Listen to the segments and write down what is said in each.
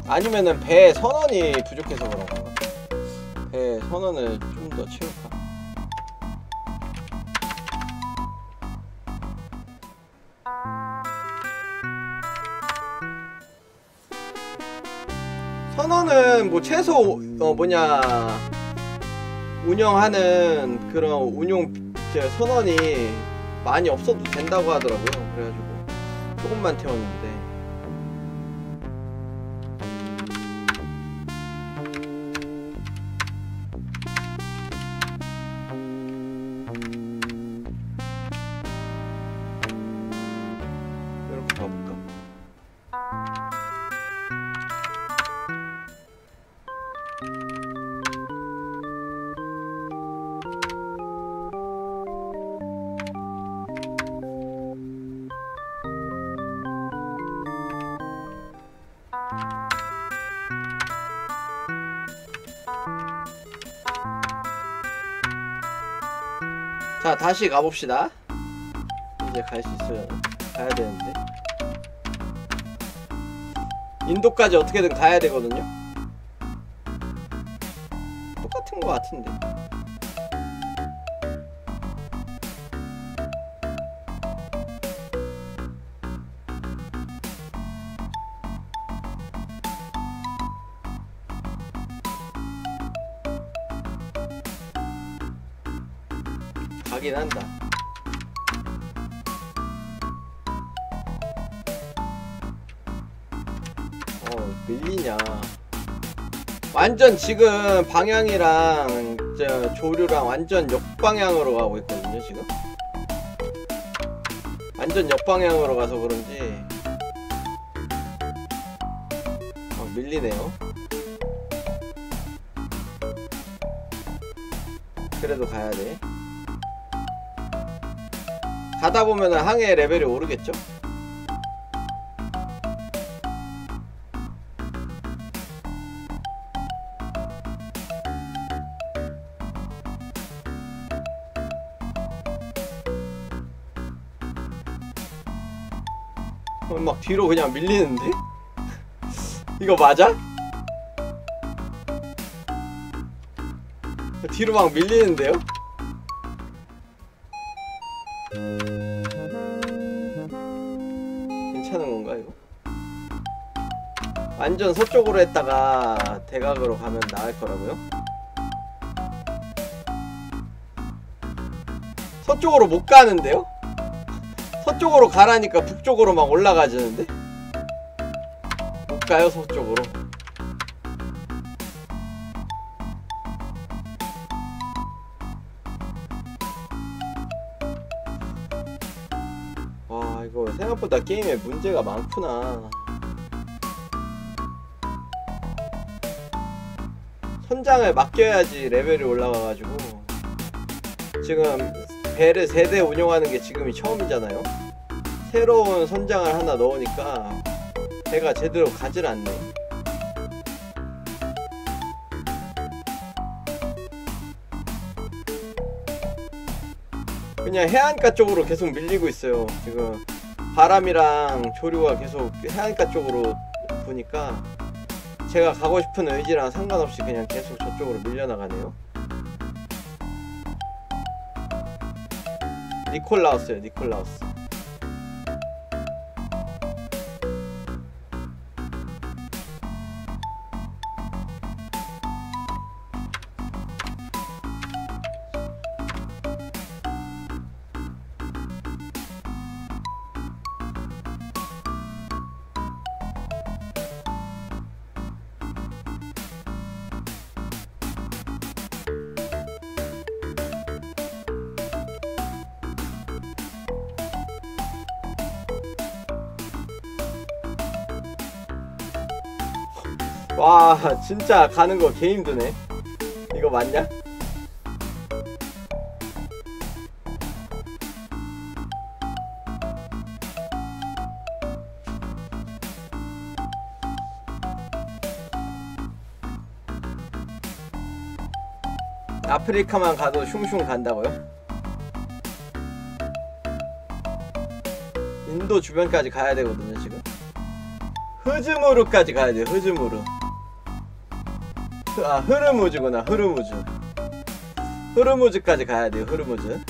아니면은 배 선원이 부족해서 그런가? 배 선원을 좀 더 채울까? 선원은 뭐 최소 뭐냐 운영하는 그런 운용 선원이 많이 없어도 된다고 하더라고요. 그래가지고 조금만 태웠는데 이렇게 가볼까? 자, 다시 가봅시다. 이제 갈 수 있어요. 가야 되는데 인도까지 어떻게든 가야 되거든요. 똑같은 거 같은데. 가긴 한다. 밀리냐. 완전 지금 방향이랑 저 조류랑 완전 역방향으로 가고 있거든요. 지금 완전 역방향으로 가서 그런지 밀리네요. 그래도 가야돼. 가다보면은 항해 레벨이 오르겠죠? 막 뒤로 그냥 밀리는데? 이거 맞아? 뒤로 막 밀리는데요? 괜찮은 건가 이거? 완전 서쪽으로 했다가 대각으로 가면 나을 거라고요? 서쪽으로 못 가는데요? 서쪽으로 가라니까 북쪽으로 막 올라가지는데? 못 가요 서쪽으로. 와 이거 생각보다 게임에 문제가 많구나. 선장을 맡겨야지 레벨이 올라가가지고 지금 배를 3대 운영하는 게 지금이 처음이잖아요. 새로운 선장을 하나 넣으니까 배가 제대로 가질 않네. 그냥 해안가 쪽으로 계속 밀리고 있어요. 지금 바람이랑 조류가 계속 해안가 쪽으로 부니까 제가 가고 싶은 의지랑 상관없이 그냥 계속 저쪽으로 밀려나가네요. 니콜라우스요, 니콜라우스. 와 진짜 가는거 개 힘드네. 이거 맞냐? 아프리카만 가도 슝슝 간다고요? 인도 주변까지 가야 되거든요 지금. 흐즈무르까지 가야 돼요. 흐즈무르. 흐르무즈구나. 흐르무즈. 흐르무즈까지 가야 돼요. 흐르무즈.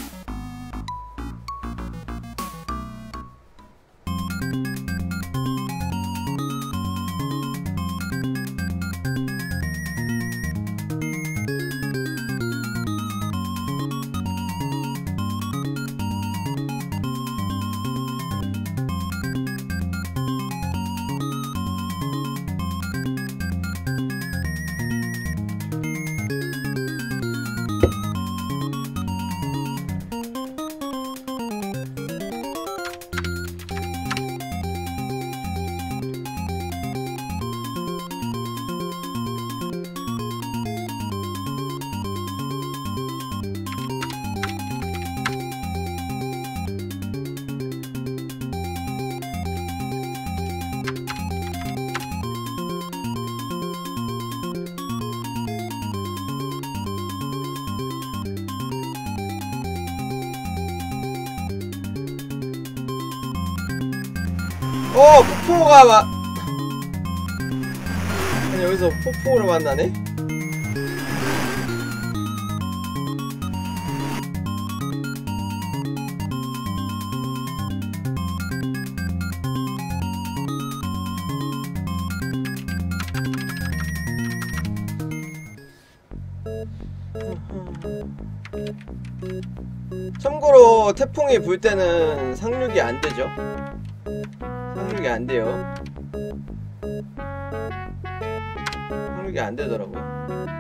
폭풍우가 아니 여기서 폭풍우를 만나네? 참고로 태풍이 불 때는 상륙이 안 되죠. 상륙이 안 돼요. 상륙이 안 되더라고요.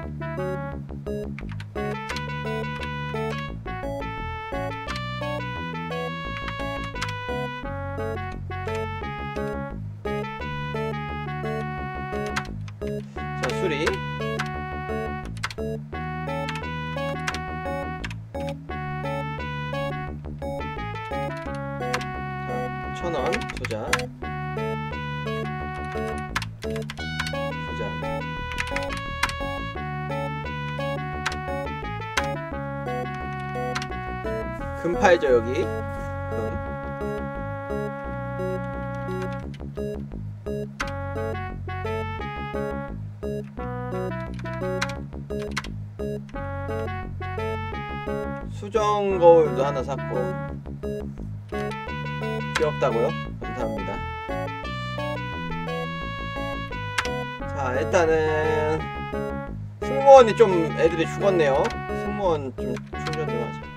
자, 수리. 자, 1000원 투자. 금 팔죠 여기. 금. 수정 거울도 하나 샀고. 귀엽다고요? 감사합니다. 자, 일단은 승무원이 좀 애들이 죽었네요. 승무원 좀 충전 좀 하자.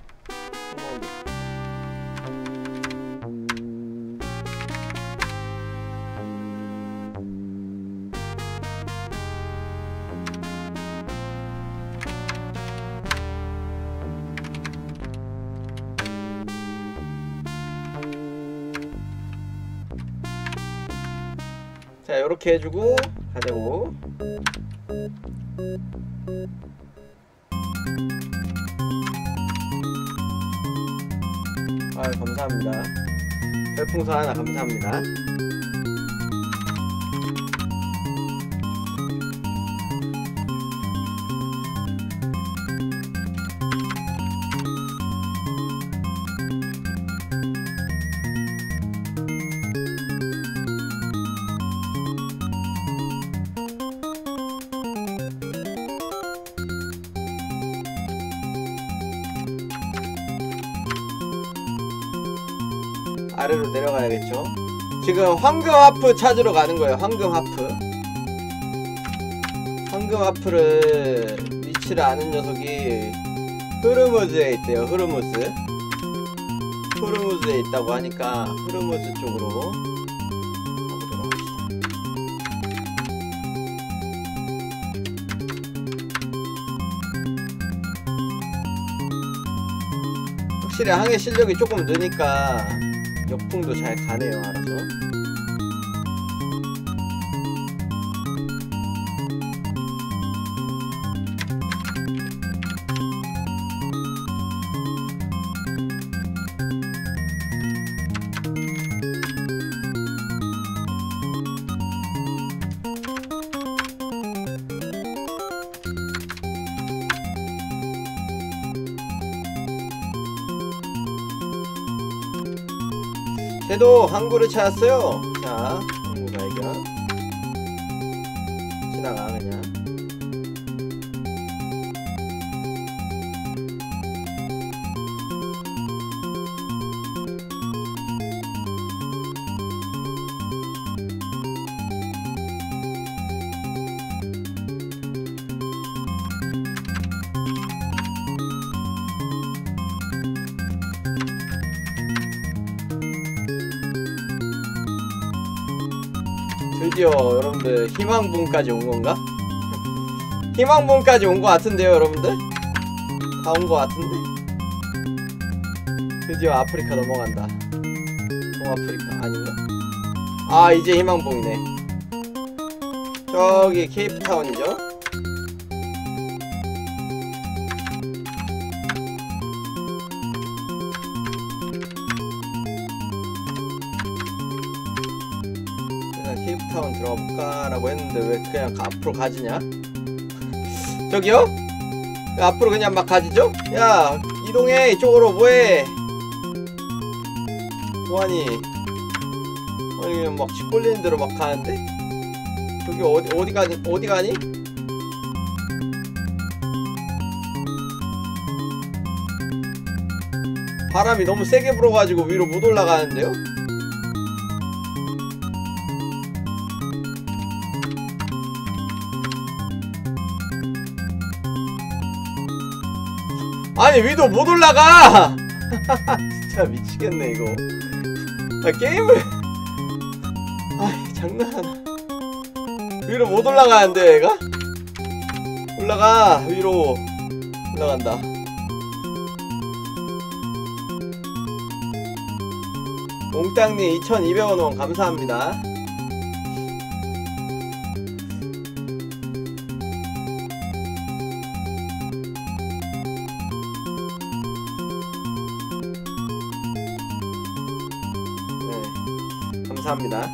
자, 요렇게 해주고 가자고. 아, 감사합니다. 별풍선 하나 감사합니다. 아래로 내려가야겠죠. 지금 황금 하프 찾으러 가는 거예요. 황금 하프. 황금 하프를 위치를 아는 녀석이 흐르무즈에 있대요. 흐르무즈. 흐르무즈에 있다고 하니까 흐르무즈 쪽으로 가보도록 합시다. 확실히 항해 실력이 조금 느니까 역풍도 잘 가네요. 알아서. 쟤도 항구를 찾았어요. 자, 항구 발견. 지나가 그냥. 드디어 여러분들 희망봉까지 온 건가? 희망봉까지 온 거 같은데요, 여러분들? 다 온 거 같은데? 드디어 아프리카 넘어간다. 동아프리카 아닌가? 아, 이제 희망봉이네. 저기 케이프타운이죠? 케이프타운 들어가볼까? 라고 했는데 왜 그냥 앞으로 가지냐? 저기요? 왜 앞으로 그냥 막 가지죠? 야, 이동해! 이쪽으로 뭐해! 뭐하니? 아니, 막 집 걸리는 대로 막 가는데? 저기 어디 가니? 바람이 너무 세게 불어가지고 위로 못 올라가는데요? 아니, 위도 못 올라가! 진짜 미치겠네 이거. 아, 게임을 아이, 장난하나. 위로 못 올라가는데 얘가? 올라가. 위로 올라간다. 몽땅님 2200원 원 감사합니다. 감사합니다.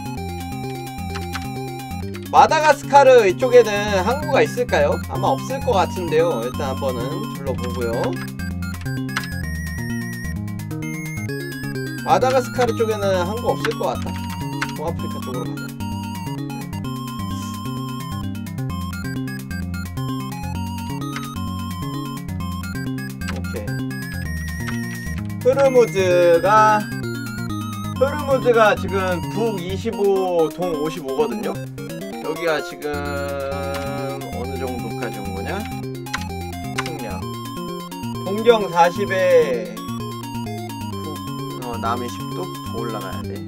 마다가스카르 이쪽에는 항구가 있을까요? 아마 없을 것 같은데요. 일단 한번은 둘러보고요. 마다가스카르 쪽에는 항구 없을 것 같다. 동아프리카 쪽으로 가자. 오케이. 흐르무즈가 지금 북 25, 동 55거든요? 여기가 지금 어느 정도까지 온 거냐? 측량. 동경 40에 북, 남해 10도 더 올라가야 돼.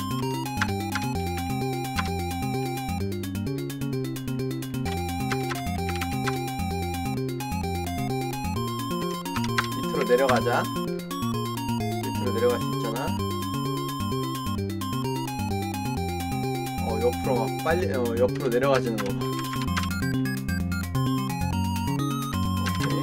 밑으로 내려가자. 밑으로 내려갈 수 있잖아. 옆으로 막 빨리 옆으로 내려가지는 거 봐. 오케이.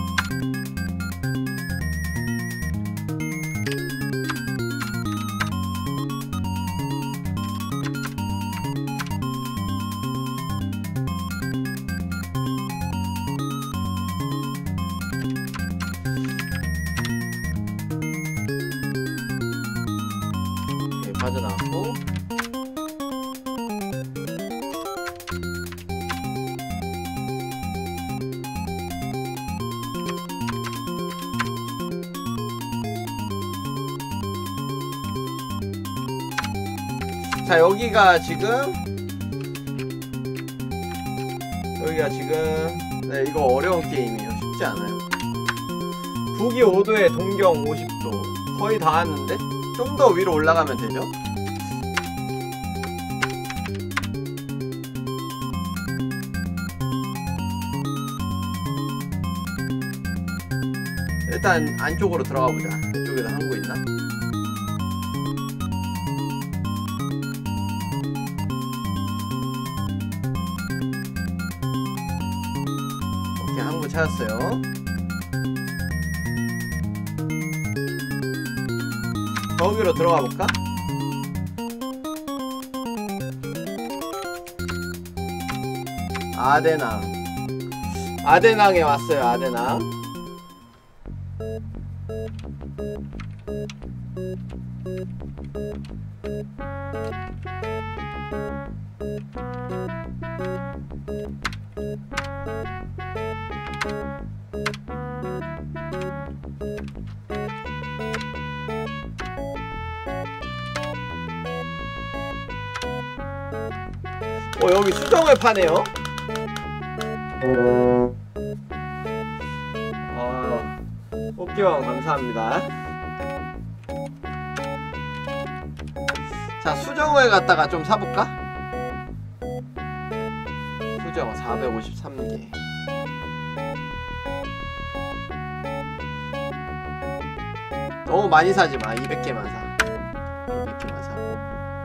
오케이, 빠져나왔고. 자, 여기가 지금 네, 이거 어려운 게임이에요. 쉽지 않아요. 북위 5도에 동경 50도 거의 다 왔는데 좀 더 위로 올라가면 되죠. 일단 안쪽으로 들어가 보자. 이쪽에도 항구 있나? 항구 찾았어요. 거기로 들어가 볼까? 아데낭에 왔어요. 아데낭. 여기 수정을 파네요. 꽃기왕 감사합니다. 자, 수정을 갖다가 좀 사볼까? 수정 453개. 너무 많이 사지마. 200개만 사. 200개만 사고.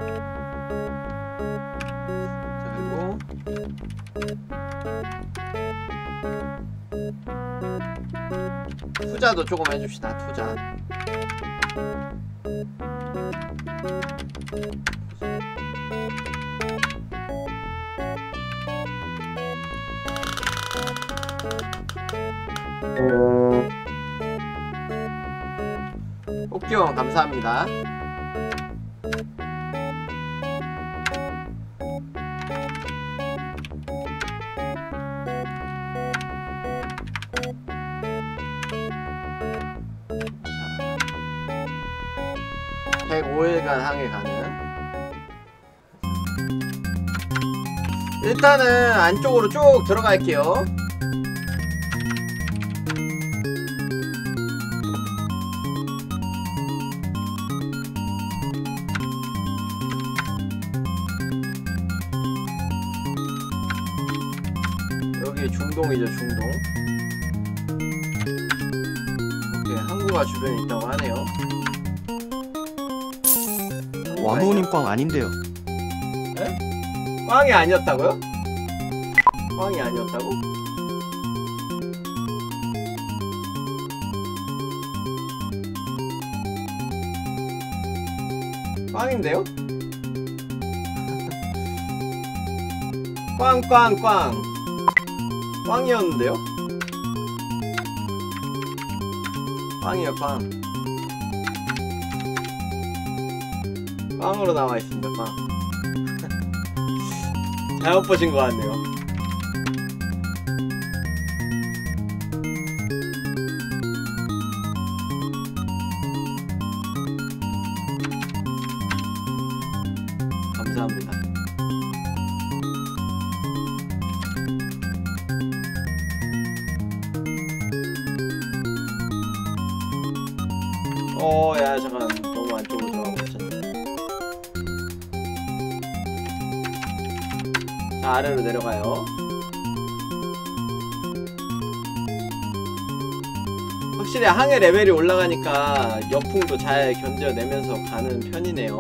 자, 그리고 투자도 조금 해줍시다. 투자. 꽃기왕 감사합니다. 자, 105일간 항해 가능. 일단은 안쪽으로 쭉 들어갈게요. 여기 중동이죠, 중동. 오케이, 항구가 주변에 있다고 하네요. 와노님 꽝 아닌데요. 에? 꽝이 아니었다고요? 꽝이 아니었다고? 꽝인데요? 꽝 꽝이었는데요? 꽝이요, 꽝. 꽝으로 나와있습니다, 꽝. 잘못 보신 것 같네요. 감사합니다. 야, 잠깐. 너무 안쪽으로 들어가고 있었네. 자, 아래로 내려가요. 확실히 항해 레벨이 올라가니까 역풍도 잘 견뎌내면서 가는 편이네요.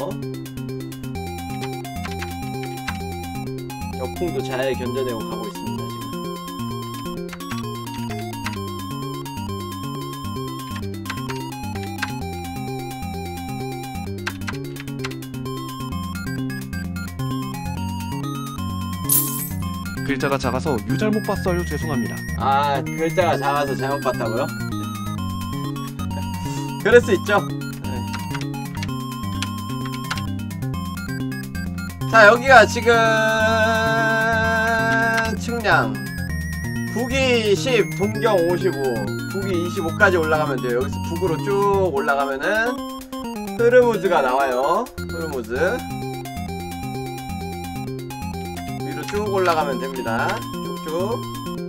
역풍도 잘 견뎌내고 가고 있습니다, 지금. 글자가 작아서 유 잘못 봤어요. 죄송합니다. 아, 글자가 작아서 잘못 봤다고요? 그럴 수 있죠. 네. 자, 여기가 지금 측량 북위 10, 동경 55, 북위 25까지 올라가면 돼요. 여기서 북으로 쭉 올라가면은 흐르무즈가 나와요. 흐르무즈 위로 쭉 올라가면 됩니다. 쭉쭉.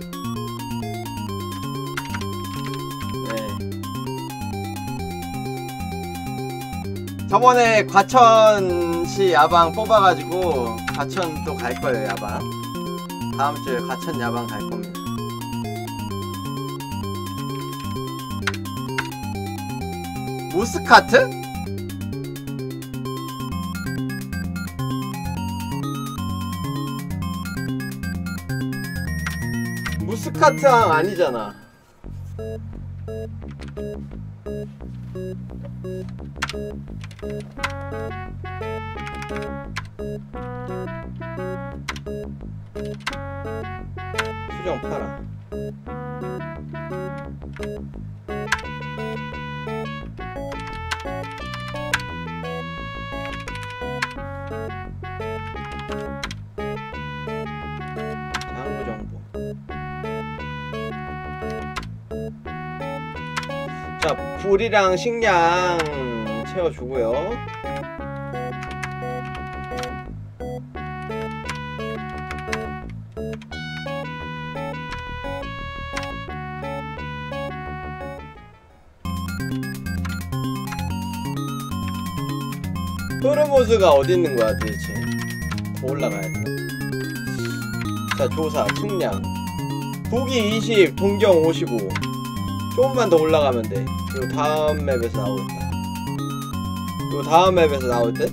저번에 과천시 야방 뽑아가지고 과천 또 갈거예요. 야방 다음주에 과천 야방 갈겁니다. 무스카트? 무스카트항 아니잖아. 수정 팔아. 자, 불이랑 식량 채워주고요. 흐르모스가 어디 있는 거야 도대체? 더 올라가야 돼. 자, 조사, 측량. 북위 20, 동경 55. 조금만 더 올라가면 돼. 그리고 다음 맵에서 나오겠다. 그리고 다음 맵에서 나올 듯?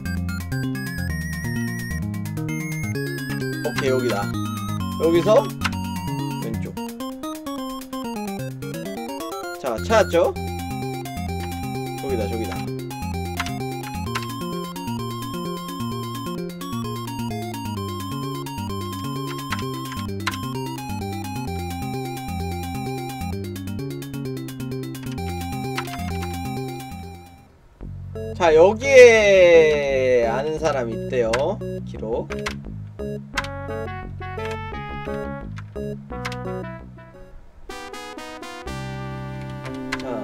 오케이, 여기다. 여기서 왼쪽. 자, 찾았죠? 저기다, 저기다. 자, 여기에 아는 사람 있대요. 기록. 자,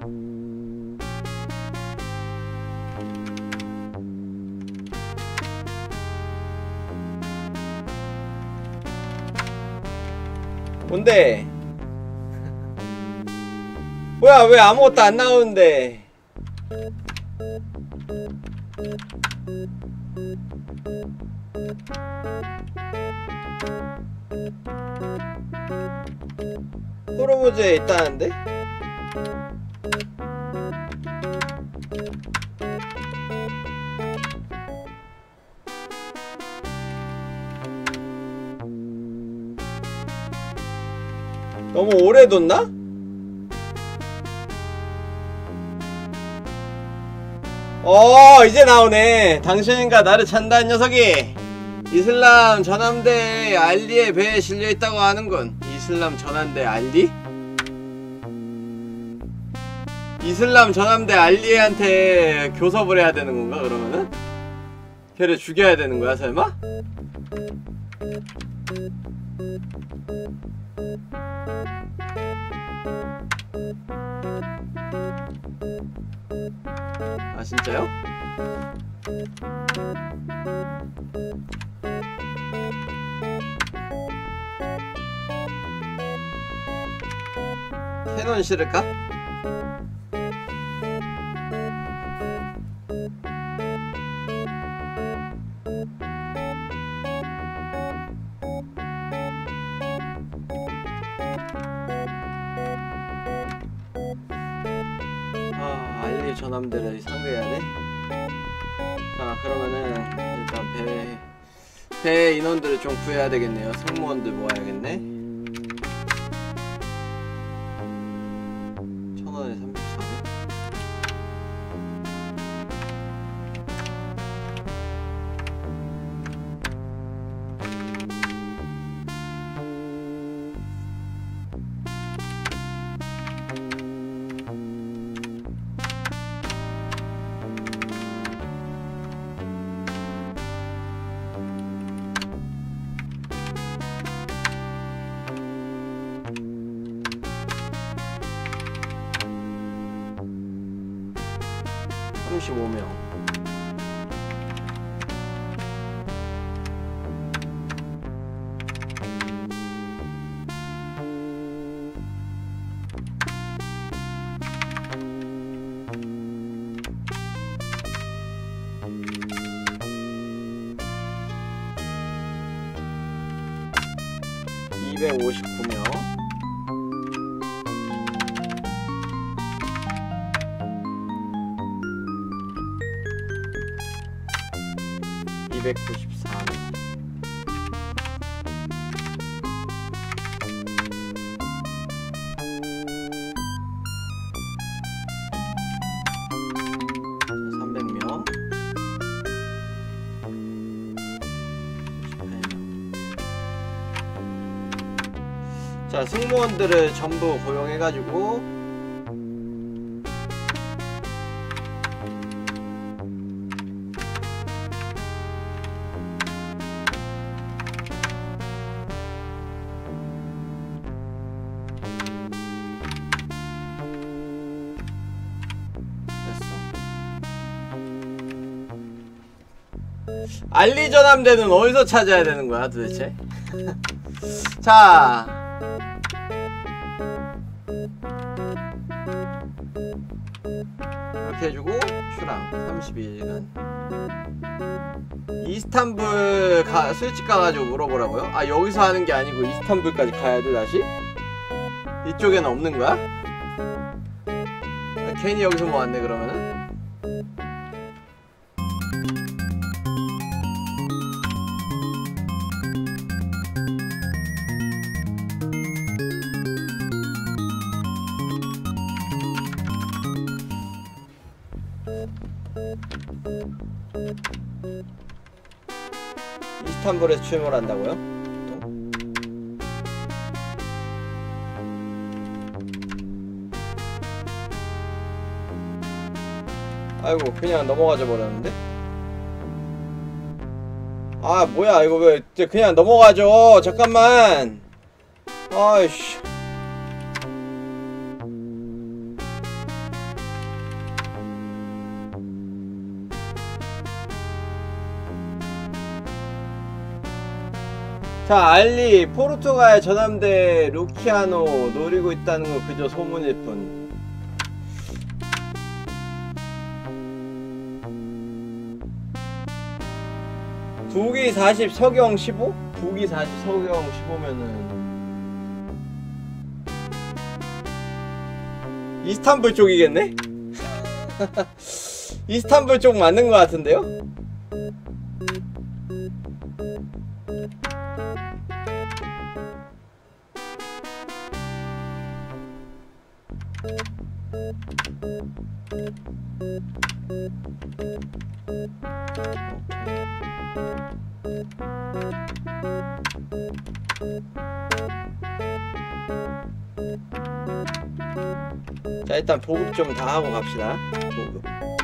뭔데? 뭐야, 왜 아무것도 안 나오는데? 호르무즈에 있다는데? 너무 오래 뒀나? 이제 나오네. 당신인가 나를 찬다는 녀석이 이슬람 전함대 알리의 배에 실려있다고 하는군. 이슬람 전함대 알리? 이슬람 전함대 알리한테 교섭을 해야 되는 건가 그러면은? 걔를 죽여야 되는 거야 설마? 아, 진짜요? 캐논 실을까? 알리 전함대를 상대해야 돼? 자, 그러면은 일단 배 인원들을 좀 구해야 되겠네요. 승무원들 모아야겠네. 1000원에 34개. (259명) (294명) (300명) 자, 승무원들을 전부 고용해가지고 알리 전함대는 어디서 찾아야 되는 거야 도대체? 자, 이렇게 해주고 출항 32시간. 이스탄불 술집 가가지고 물어보라고요? 아, 여기서 하는 게 아니고 이스탄불까지 가야 돼 다시? 이쪽에는 없는 거야? 아, 괜히 여기서 뭐 왔네 그러면은? 이스탄불에서 출몰한다고요? 아이고 그냥 넘어가져 버렸는데? 아 뭐야 이거 왜 그냥 넘어가죠. 잠깐만. 아이씨. 자, 알리 포르투갈 전함대 루키아노 노리고 있다는 건 그저 소문일 뿐. 북위 40 서경 15? 북위 40 서경 15면은 이스탄불 쪽이겠네? 이스탄불 쪽 맞는 것 같은데요? 자, 일단 보급 좀 다 하고 갑시다. 보급.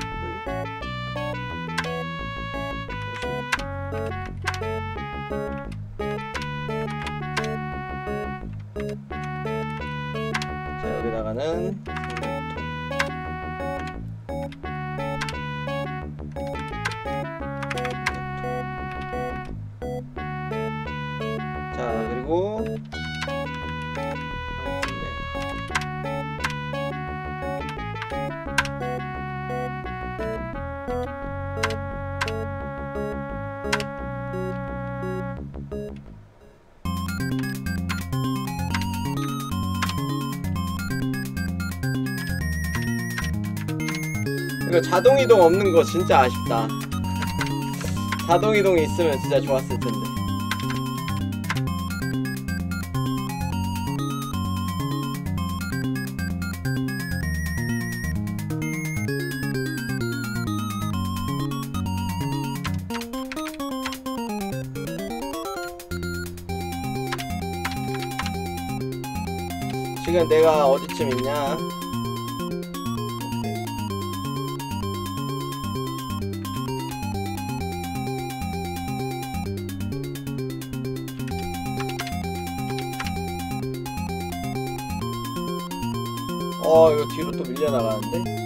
자, 여기다가는 자, 그리고 이거 자동이동 없는 거 진짜 아쉽다. 자동이동이 있으면 진짜 좋았을 텐데. 지금 내가 어디쯤 있냐? 이거 뒤로 또 밀려나가는데?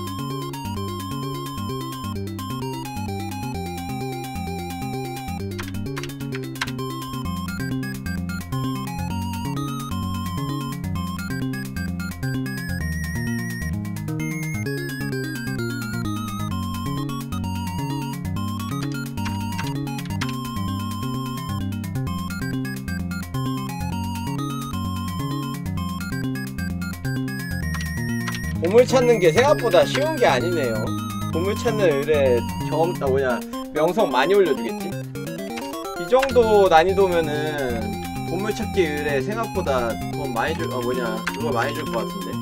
보물 찾는 게 생각보다 쉬운 게 아니네요. 보물 찾는 의뢰 명성 많이 올려주겠지? 이 정도 난이도면은 보물 찾기 의뢰 생각보다 돈 많이 그거 많이 줄 것 같은데?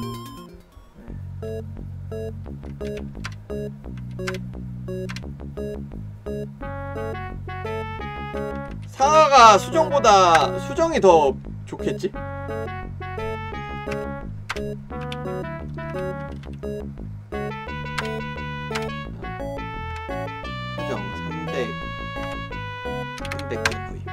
상하가 수정보다 수정이 더 좋겠지? 수정 300개 구입.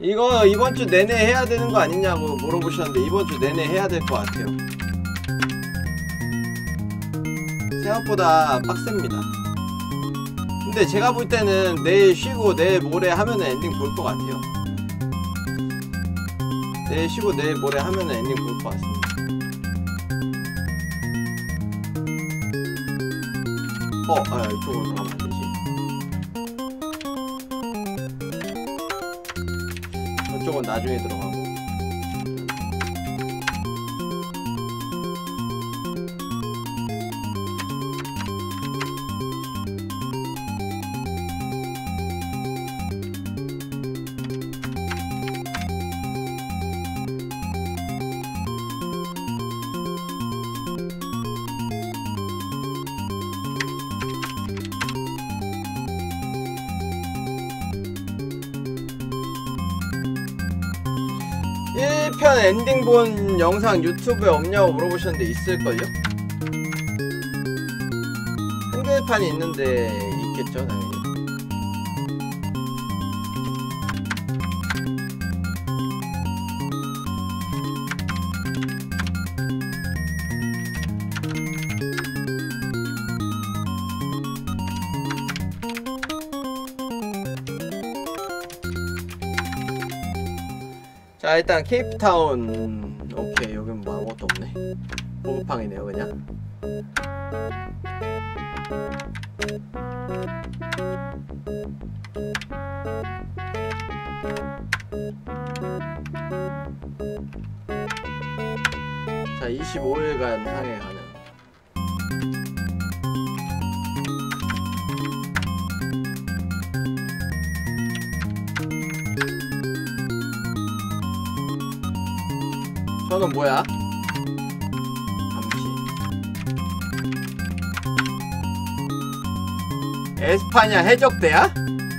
이거 이번 주 내내 해야 되는 거 아니냐고 물어보셨는데 이번 주 내내 해야 될 것 같아요. 생각보다 빡셉니다. 근데 제가 볼 때는 내일 쉬고 내일 모레 하면은 엔딩 볼 것 같아요. 내일 쉬고 내일 모레 하면은 엔딩 볼 것 같습니다. 이쪽으로 들어가면 안 되지. 저쪽은 나중에 들어가고. 편 엔딩 본 영상 유튜브에 없냐고 물어보셨는데 있을걸요? 한글판이 있는데 있겠죠 당연히. 자 일단 케이프타운. 오케이 여긴 뭐 아무것도 없네. 보급항이네요 그냥. 자 25일간 항해 가능. 저는 뭐야? 잠시 에스파냐 해적대야?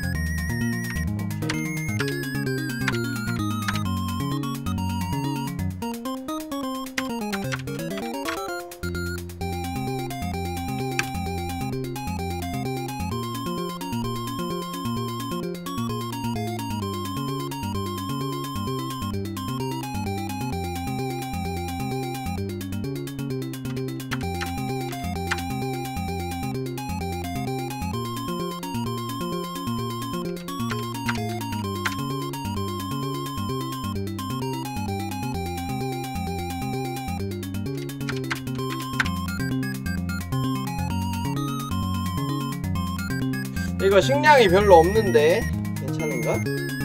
이거 식량이 별로 없는데 괜찮은가?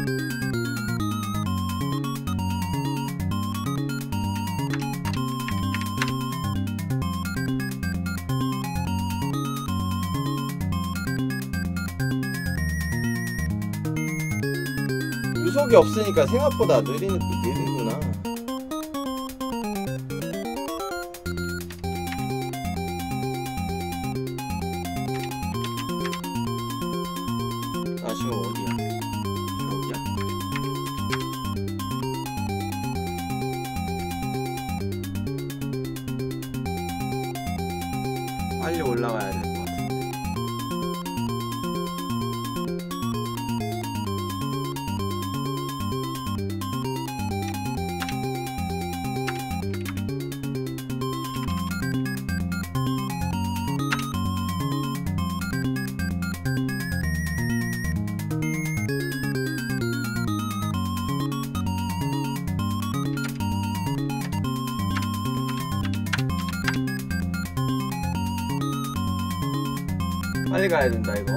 유속이 없으니까 생각보다 느리구나. 아 지금 어디야? 저기야? 빨리 올라가야 될 것 같은데. 빨리 가야 된다 이거.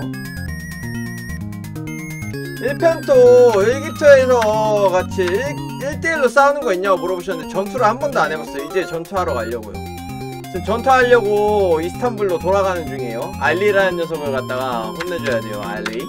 1편도 1기토에서 같이 1대1로 싸우는 거 있냐고 물어보셨는데 전투를 한 번도 안 해봤어요. 이제 전투하러 가려고요. 지금 전투하려고 이스탄불로 돌아가는 중이에요. 알리라는 녀석을 갖다가 혼내줘야 돼요. 알리.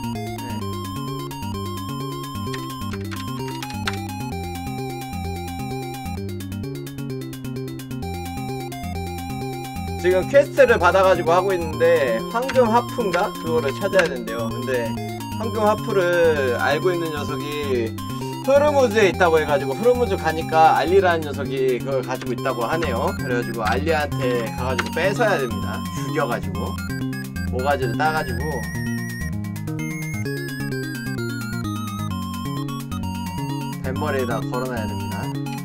지금 퀘스트를 받아가지고 하고 있는데 황금 하프인가? 그거를 찾아야 된대요. 근데 황금 하프를 알고 있는 녀석이 흐르무즈에 있다고 해가지고 흐르무즈 가니까 알리라는 녀석이 그걸 가지고 있다고 하네요. 그래가지고 알리한테 가가지고 뺏어야 됩니다. 죽여가지고 모가지를 따가지고. 뱃머리에다 걸어놔야 됩니다.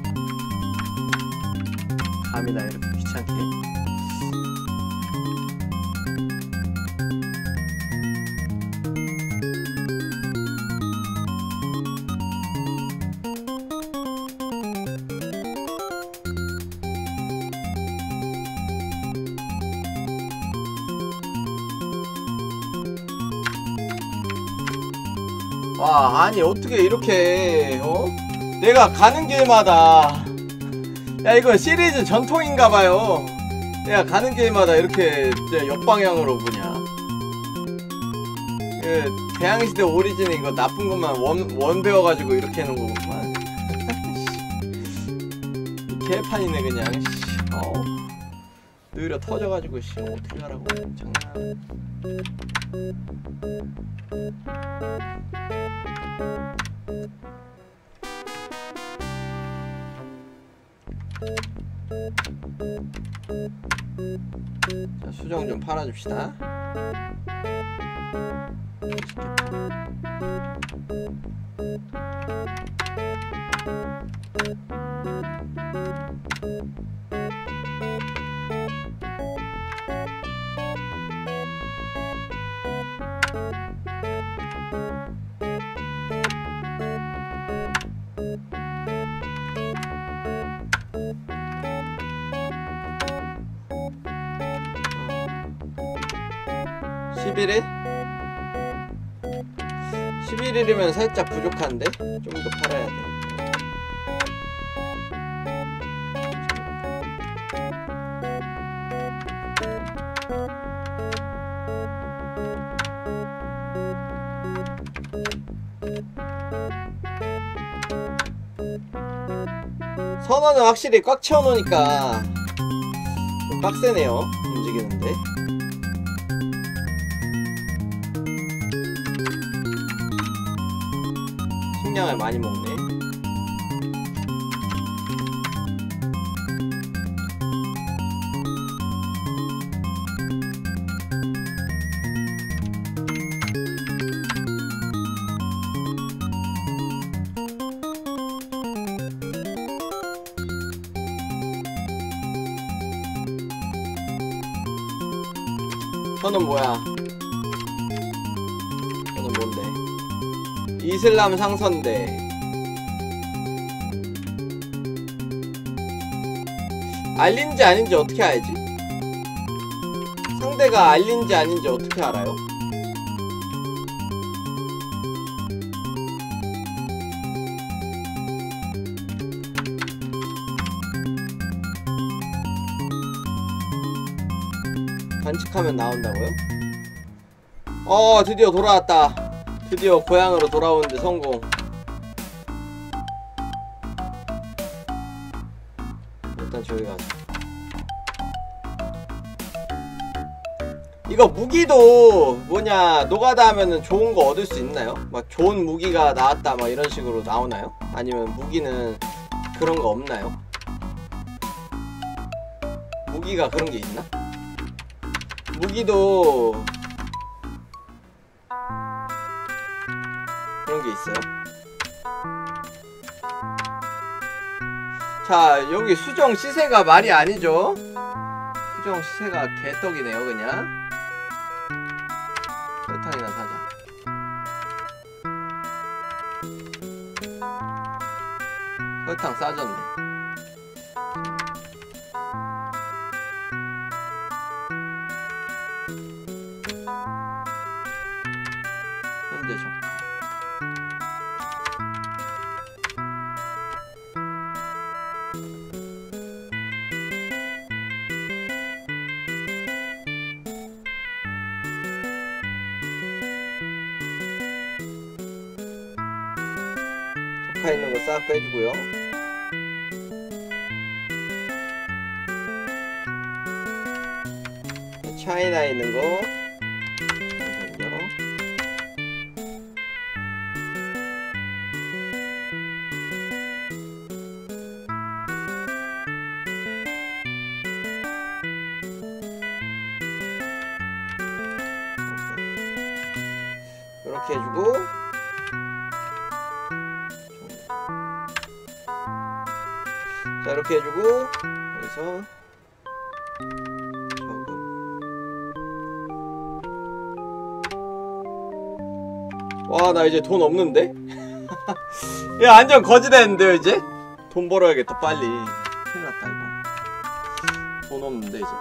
감이나 이렇게 귀찮게. 와, 아니 어떻게 이렇게 내가 가는 길마다, 야 이거 시리즈 전통인가봐요. 내가 가는 길마다 이렇게 역방향으로 보냐. 대항시대 오리진은 이거 나쁜 것만 원 배워가지고 이렇게 해놓은 거구만. 개판이네 그냥. 느려 터져가지고 어떻게 하라고. 장난. 자, 수정 좀 팔아줍시다. (11일) 11일이면 살짝 부족한데? 좀 더 팔아야 돼. 선원은 확실히 꽉 채워놓으니까 좀 빡세네요, 움직이는데. 식량을 많이 먹네. 저는 뭐야? 저는 뭔데? 이슬람 상선대. 알린지 아닌지 어떻게 알지? 상대가 알린지 아닌지 어떻게 알아요? 관측하면 나온다고요? 드디어 돌아왔다. 드디어 고향으로 돌아오는데 성공. 일단 저기 가자. 이거 무기도 뭐냐, 노가다 하면은 좋은 거 얻을 수 있나요? 막 좋은 무기가 나왔다 막 이런 식으로 나오나요? 아니면 무기는 그런 거 없나요? 무기가 그런 게 있나? 무기도 그런 게 있어요. 자, 여기 수정 시세가 말이 아니죠? 수정 시세가 개떡이네요, 그냥. 설탕이나 사자. 설탕 싸졌네. 현재 정 적화 있는 거 싹 빼주고요. 차이나 있는 거 잠시만요. 이렇게 해주고 자 이렇게 해주고 여기서 저금. 와 나 이제 돈 없는데? 야 완전 거지 됐는데요 이제? 돈 벌어야겠다 빨리. 큰일 났다 이거. 돈 없는데 이제.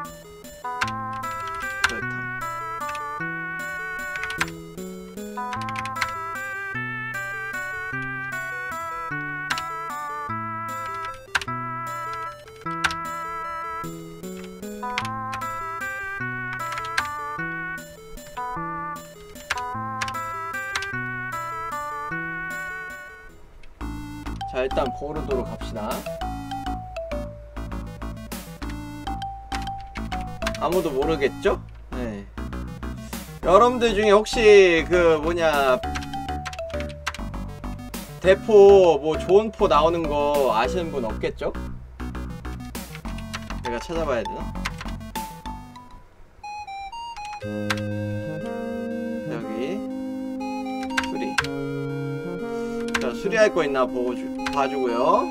설탕. 자 일단 고르도록 갑시다. 아무도 모르겠죠? 네. 여러분들 중에 혹시 그 뭐냐 대포 뭐 좋은 포 나오는 거 아시는 분 없겠죠? 내가 찾아봐야 되나? 여기 수리. 자 수리할 거 있나 보고 봐주고요.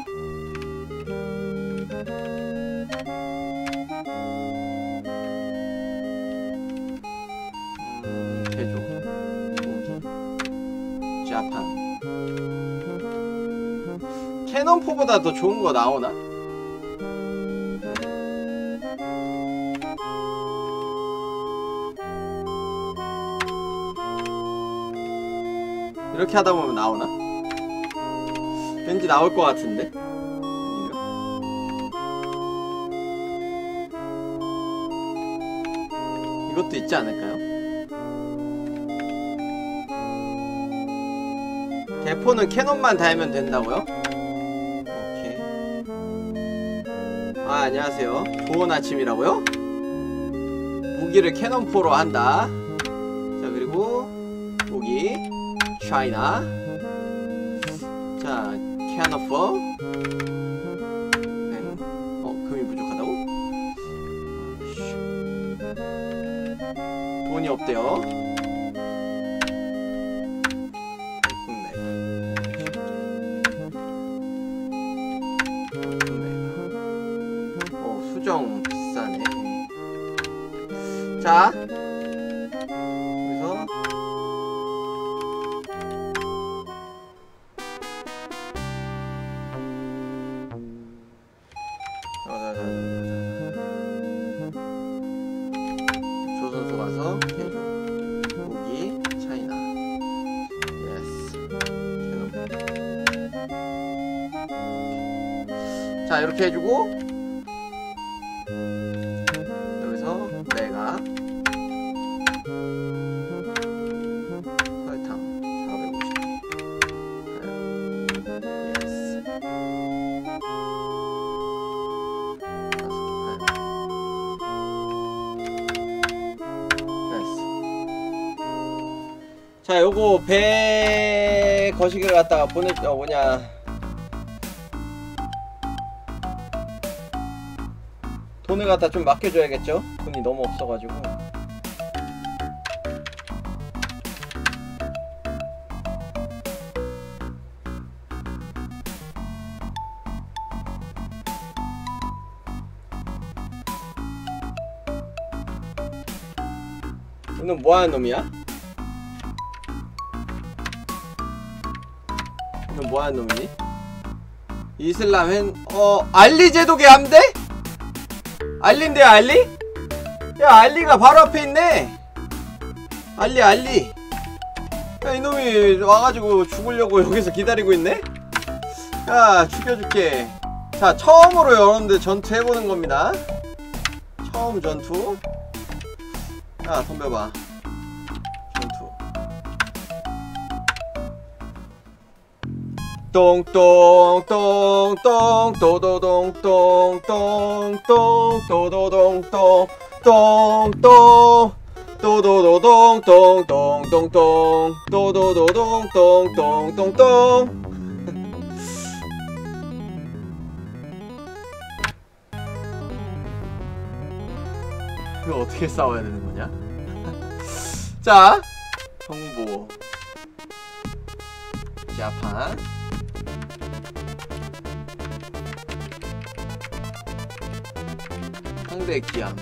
제조 자판. 캐논4보다 더 좋은 거 나오나? 이렇게 하다 보면 나오나? 왠지 나올 것 같은데? 이것도 있지 않을까요? 대포는 캐논만 달면 된다고요? 오케이. 아 안녕하세요. 좋은 아침이라고요? 무기를 캐논4로 한다. 자 그리고 무기 차이나. 자 캐논4. 금이 부족하다고? 돈이 없대요. 수정 비싸네. 자 여기서 조선소 가서 개조 무기 차이나. 예스. 자 이렇게 해주고 여기서 내가 설탕 450. 예스. 자 요거 배 거시기를 갖다가 뭐냐 돈을 갖다 좀 맡겨줘야겠죠? 돈이 너무 없어가지고. 너는 뭐하는 놈이야? 너 뭐하는 놈이니? 이슬람 알리 제독의 함대? 알리인데요 알리? 야 알리가 바로 앞에 있네. 알리 야 이놈이 와가지고 죽으려고 여기서 기다리고 있네? 야 죽여줄게. 자 처음으로 여러분들 전투해보는 겁니다. 처음 전투. 야 덤벼봐. 전투. 똥똥똥똥 도도동똥똥똥 도도동똥 똥똥 도도도동똥똥똥똥 도도도동똥똥똥똥. 이거 어떻게 싸워야 되는 거냐? 자 정보 자판 상대의 기함.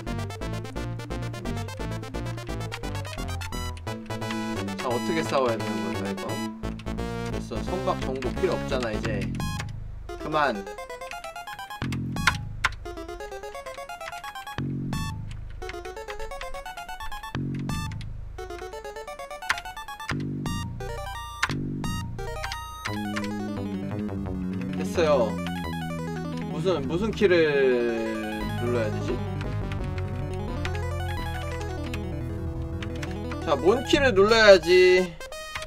자, 어떻게 싸워야 되는 걸까 이거? 됐어. 선박 정보 필요 없잖아 이제. 그만. 됐어요. 무슨 키를 눌러야 되지? 자, 뭔 키를 눌러야지.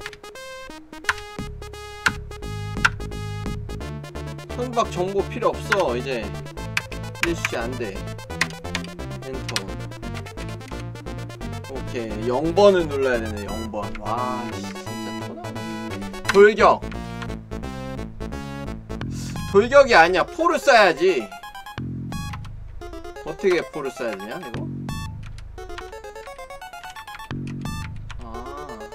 선박 정보 필요 없어 이제. 일시 안돼. 엔터. 오케이, 0번을 눌러야 되네. 0번. 와 진짜 토나. 돌격. 돌격이 아니야. 포를 쏴야지. 어떻게 포를 쏴야 되냐 이거? 아.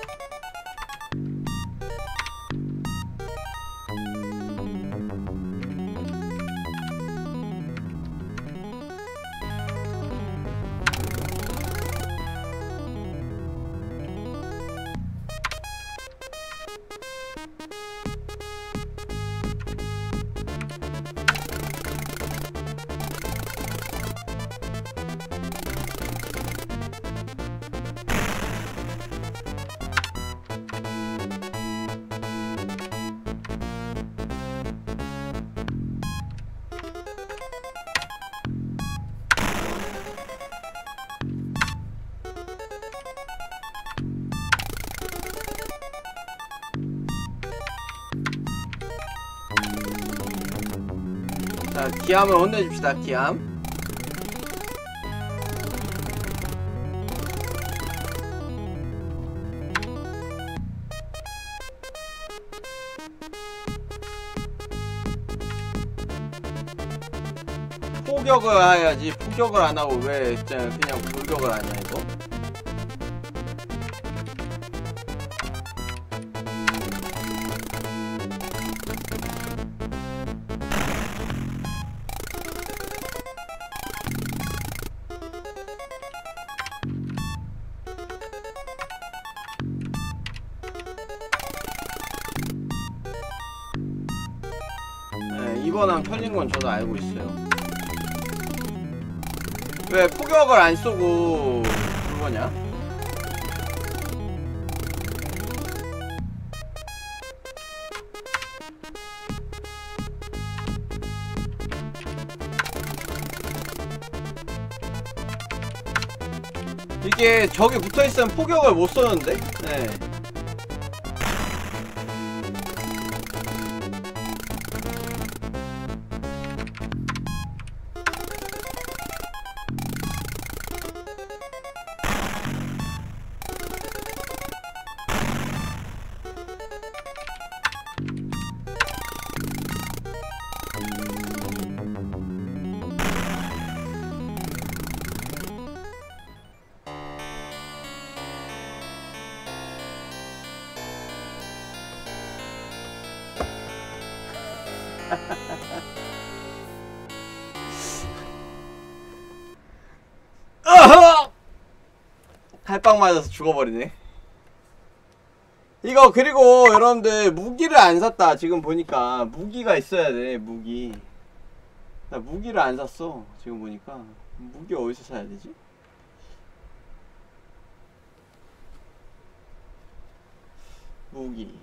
자, 기함을 혼내줍시다. 기함. 포격을 해야지. 포격을 안 하고 왜 그냥 돌격을 하냐 이거? 네, 이번함 털린 건 저도 알고 있어요. 왜 포격을 안 쏘고 그거냐? 이게 적이 붙어있으면 포격을 못 쏘는데? 네. 칼빵 맞아서 죽어버리네. 이거 그리고 여러분들 무기를 안 샀다. 지금 보니까 무기가 있어야 돼. 무기. 나 무기를 안 샀어. 지금 보니까 무기 어디서 사야 되지? 무기.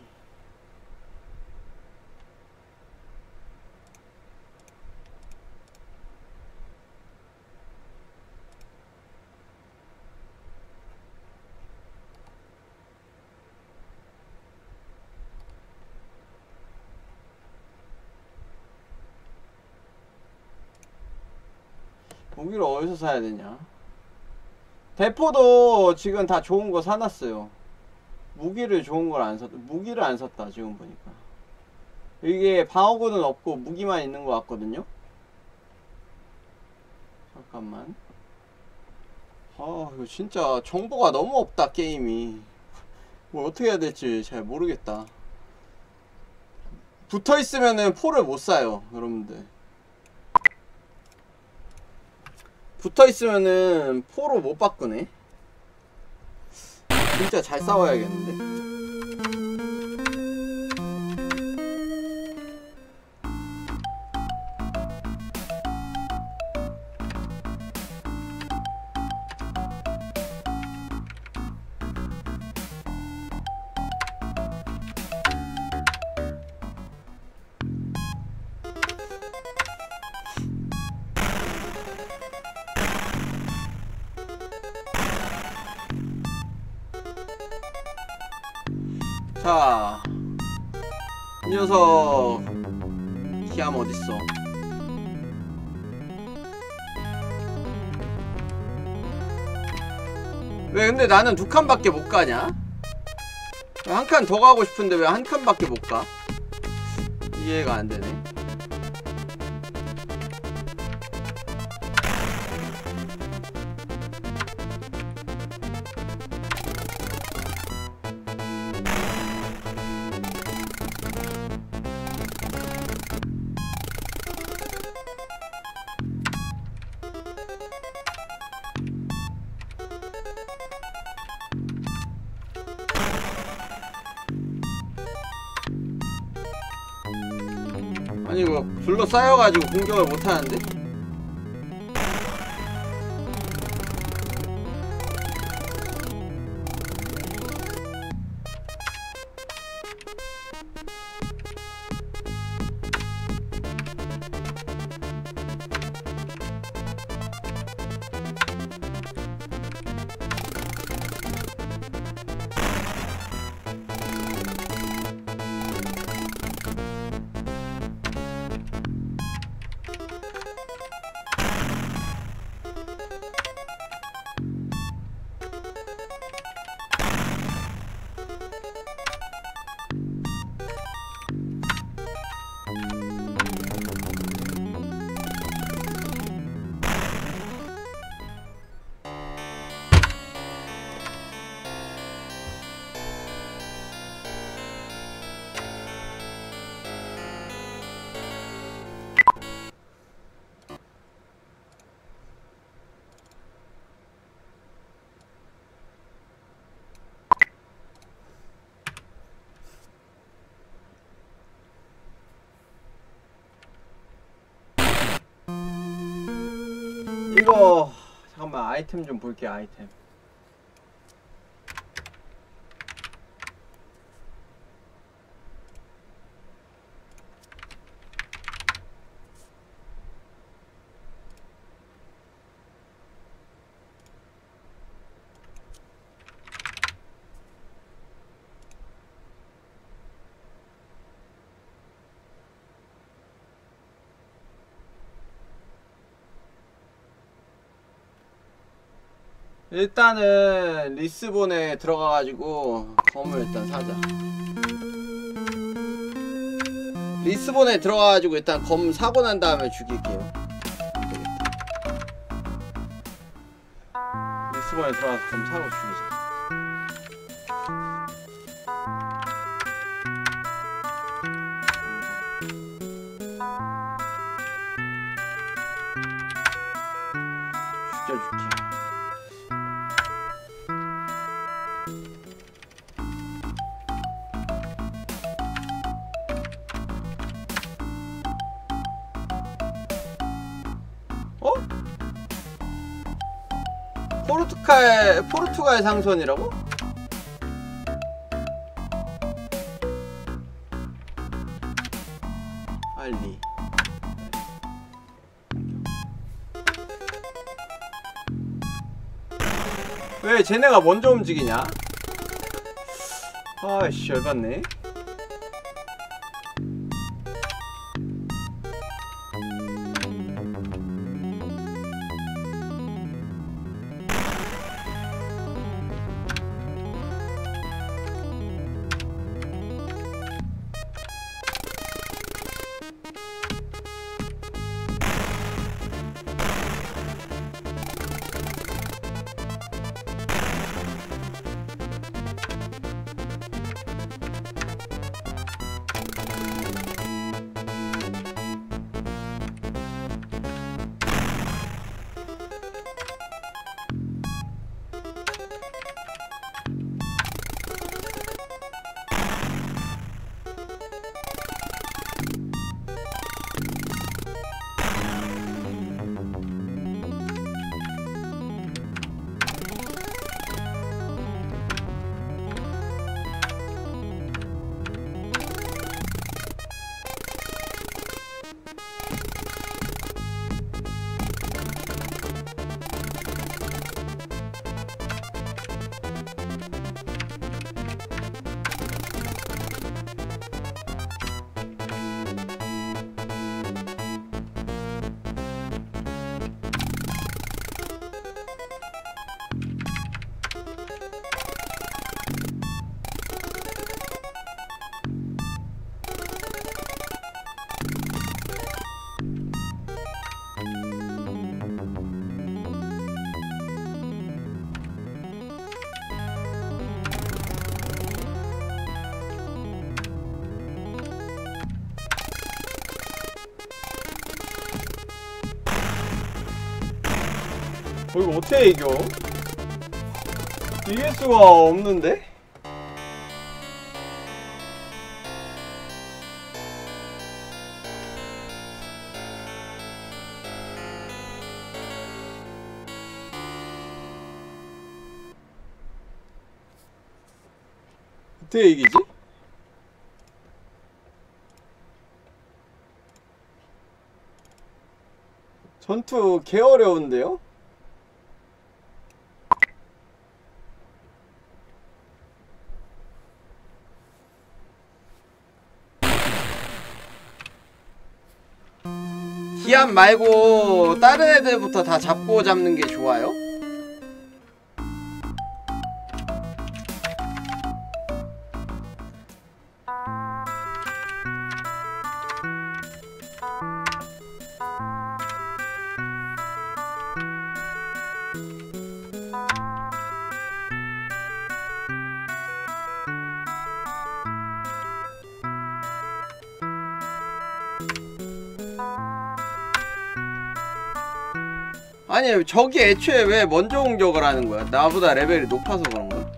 무기를 어디서 사야 되냐? 대포도 지금 다 좋은 거 사놨어요. 무기를 좋은 걸 안 샀다. 무기를 안 샀다. 지금 보니까 이게 방어구는 없고 무기만 있는 것 같거든요. 잠깐만. 아 이거 진짜 정보가 너무 없다. 게임이 뭘 어떻게 해야 될지 잘 모르겠다. 붙어있으면은 포를 못 쏴요 여러분들. 붙어있으면은 포로 못 바꾸네. 진짜 잘 싸워야겠는데. 자, 이 녀석 기암 어딨어? 왜 근데 나는 2칸밖에 못 가냐? 한 칸 더 가고 싶은데 왜 한 칸밖에 못 가? 이해가 안 되네. 아니 이거 둘러싸여가지고 공격을 못하는데? 이거 잠깐만 아이템 좀 볼게. 아이템 일단은 리스본에 들어가가지고 검을 일단 사자. 리스본에 들어가가지고 일단 검 사고 난 다음에 죽일게요. 안되겠다. 리스본에 들어가서 검 사고 죽이자. 죽여줄게. 어? 포르투갈 상선이라고? 빨리. 왜 쟤네가 먼저 움직이냐? 아이씨 열받네. 이거 어떻게 이겨? 이길 수가 없는데? 어떻게 이기지? 전투 개 어려운데요? 기합 말고 다른 애들부터 다 잡고 잡는 게 좋아요? 아니 저기 애초에 왜 먼저 공격을 하는 거야? 나보다 레벨이 높아서 그런 거야?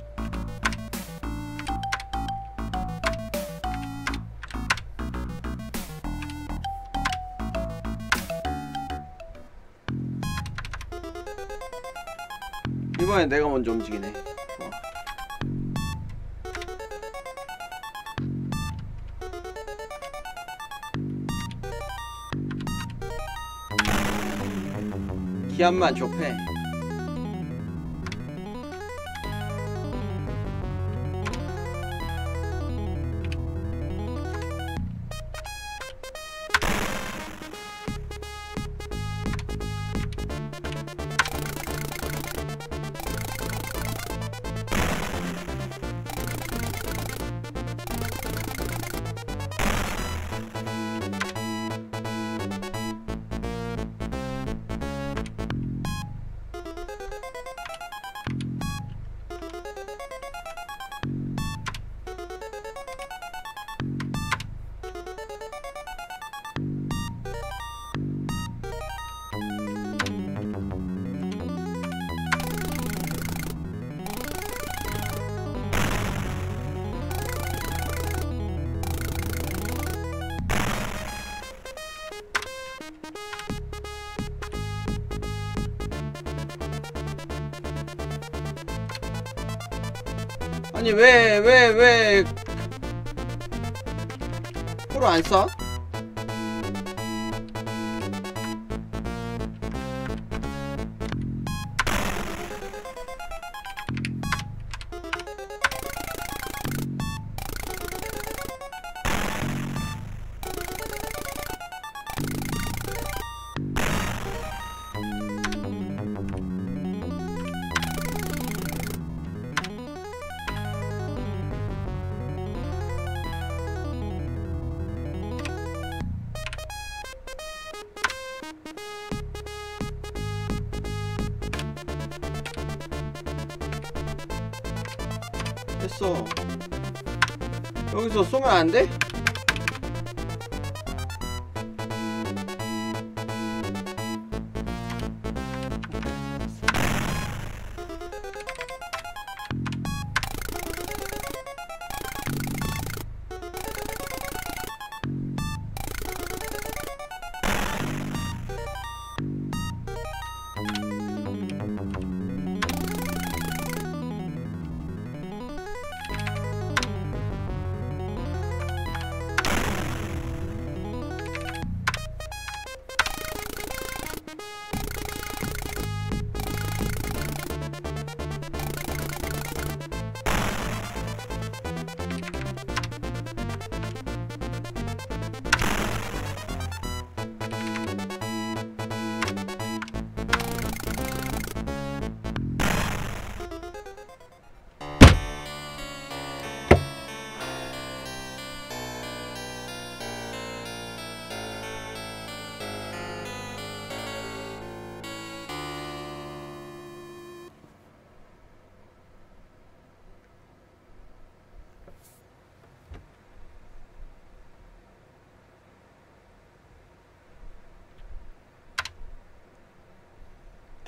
이번엔 내가 먼저 움직이네. 좋아. 기합만 좁혀. 아니 왜 프로 안 써? 됐어. 여기서 쏘면 안 돼?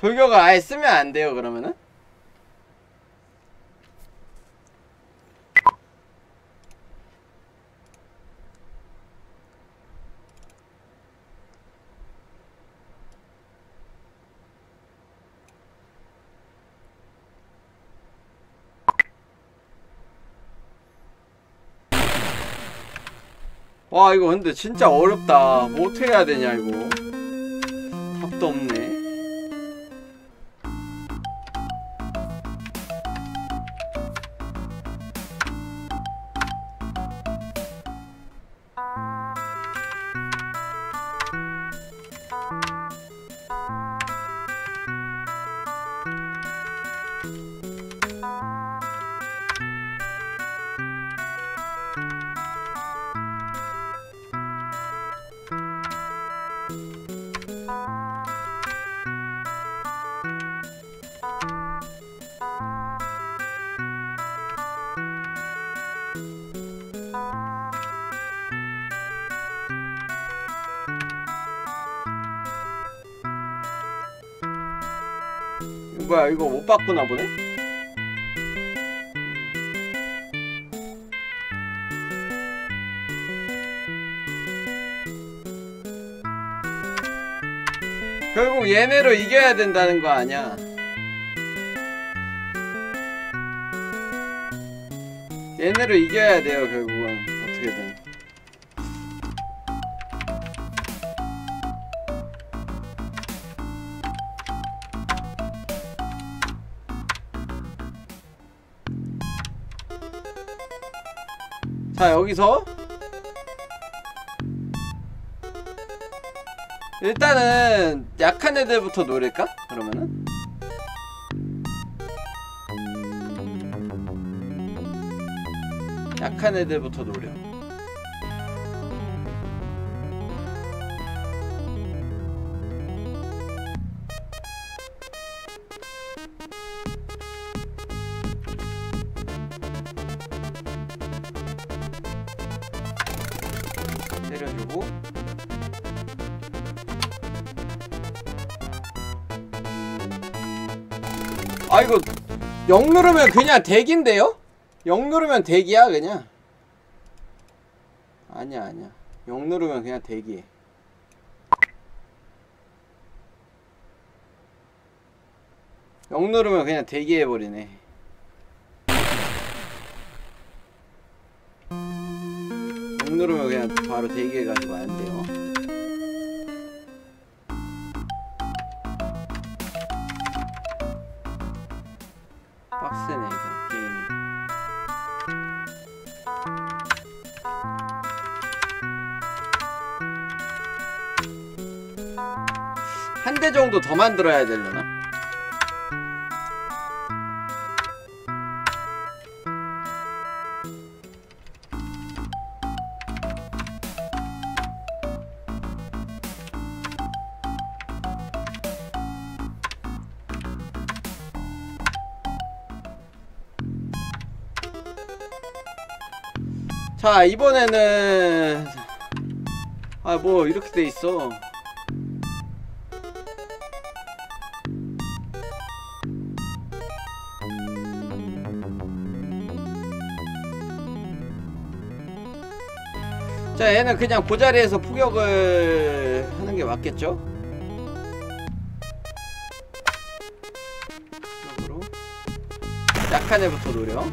돌격을 아예 쓰면 안 돼요, 그러면은? 와, 이거 근데 진짜 어렵다. 뭐 어떻게 해야 되냐, 이거. 답도 없네. 뭐야, 이거 못 바꾸나 보네? 결국 얘네로 이겨야 된다는 거 아니야? 얘네로 이겨야 돼요, 결국은. 어떻게든. 자, 여기서 일단은 약한 애들부터 노릴까? 그러면은 약한 애들부터 노려. 때려주고 아, 이거 0 누르면 그냥 덱인데요? 0 누르면 덱이야 그냥. 아니야 0 누르면 그냥 덱이. 영 누르면 그냥 대기해버리네. 영 누르면 그냥 바로 대기해가지고 안 돼요. 빡세네 이거 게임이. 한 대 정도 더 만들어야 되려나? 자, 이번에는 아, 뭐 이렇게 돼 있어. 자, 얘는 그냥 그 자리에서 포격을 하는 게 맞겠죠? 포격으로 약한 애부터 노려.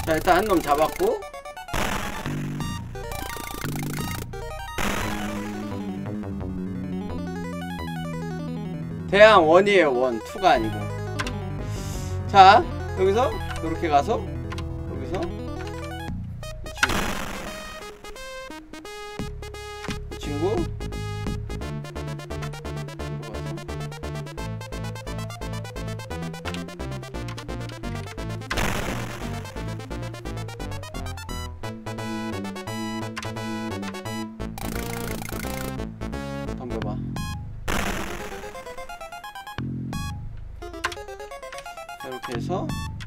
자, 일단 한 놈 잡았고. 대항 1이에요. 1, 2가 아니고. 자, 여기서 이렇게 가서 여기서 이 친구 덤벼봐. 이렇게 해서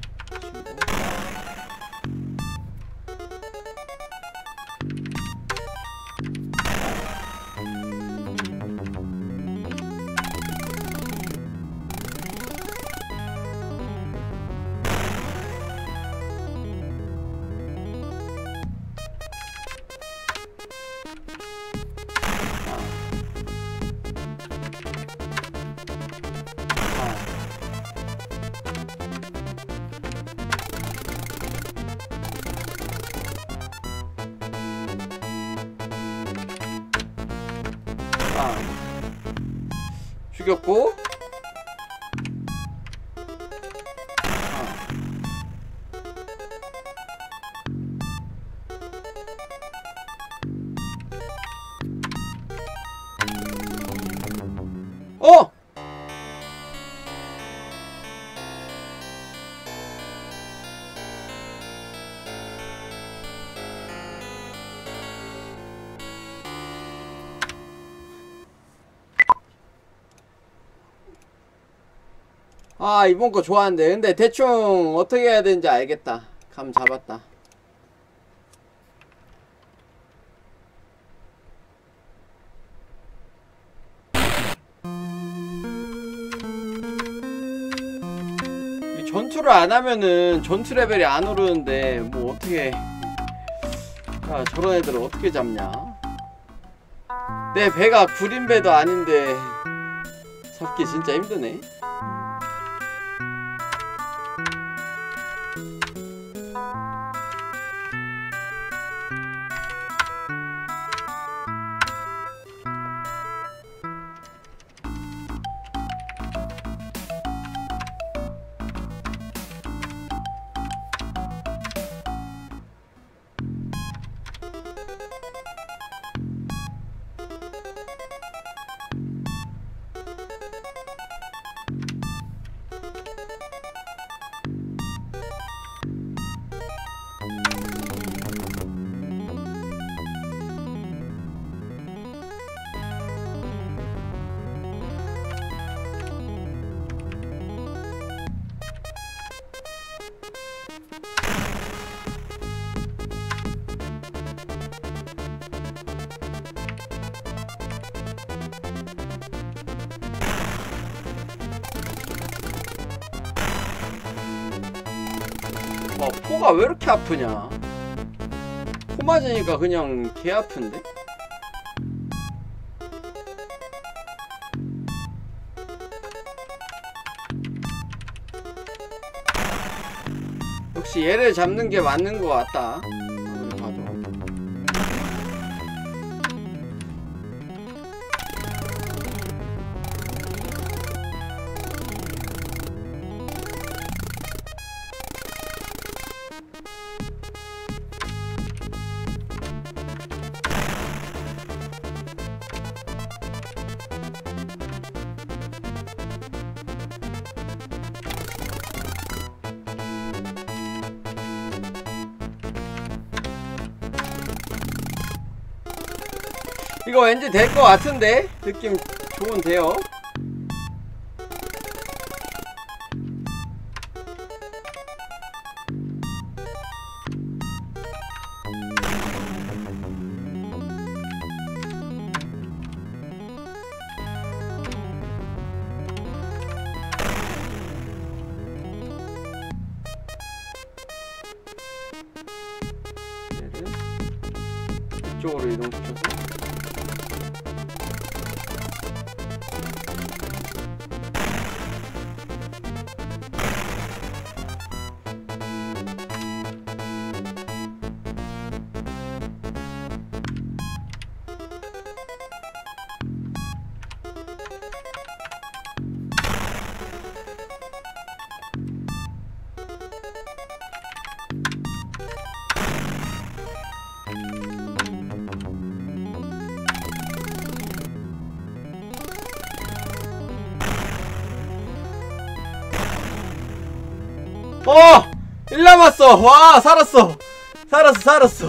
죽였고. 어! 아, 이번 거 좋아하는데. 근데 대충 어떻게 해야 되는지 알겠다. 감 잡았다. 이 전투를 안 하면은 전투 레벨이 안 오르는데 뭐 어떻게. 야, 저런 애들을 어떻게 잡냐. 내 배가 구린 배도 아닌데 잡기 진짜 힘드네. 와, 포가 왜 이렇게 아프냐. 포 맞으니까 그냥 개 아픈데? 역시 얘를 잡는 게 맞는 것 같다. 아무리 봐도. 이거 왠지 될 것 같은데? 느낌 좋은데요? 얘를 이쪽으로 이동시켜서 1 남았어. 와, 살았어. 살았어.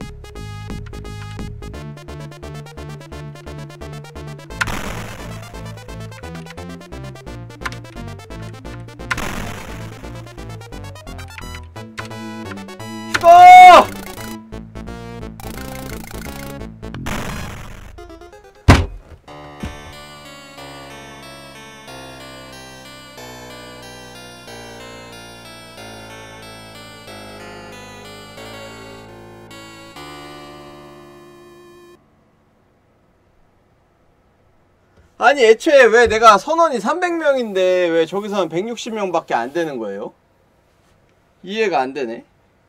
죽어! 아니 애초에 왜 내가 선원이 300명인데 왜 저기서는 160명밖에 안 되는 거예요? 이해가 안 되네.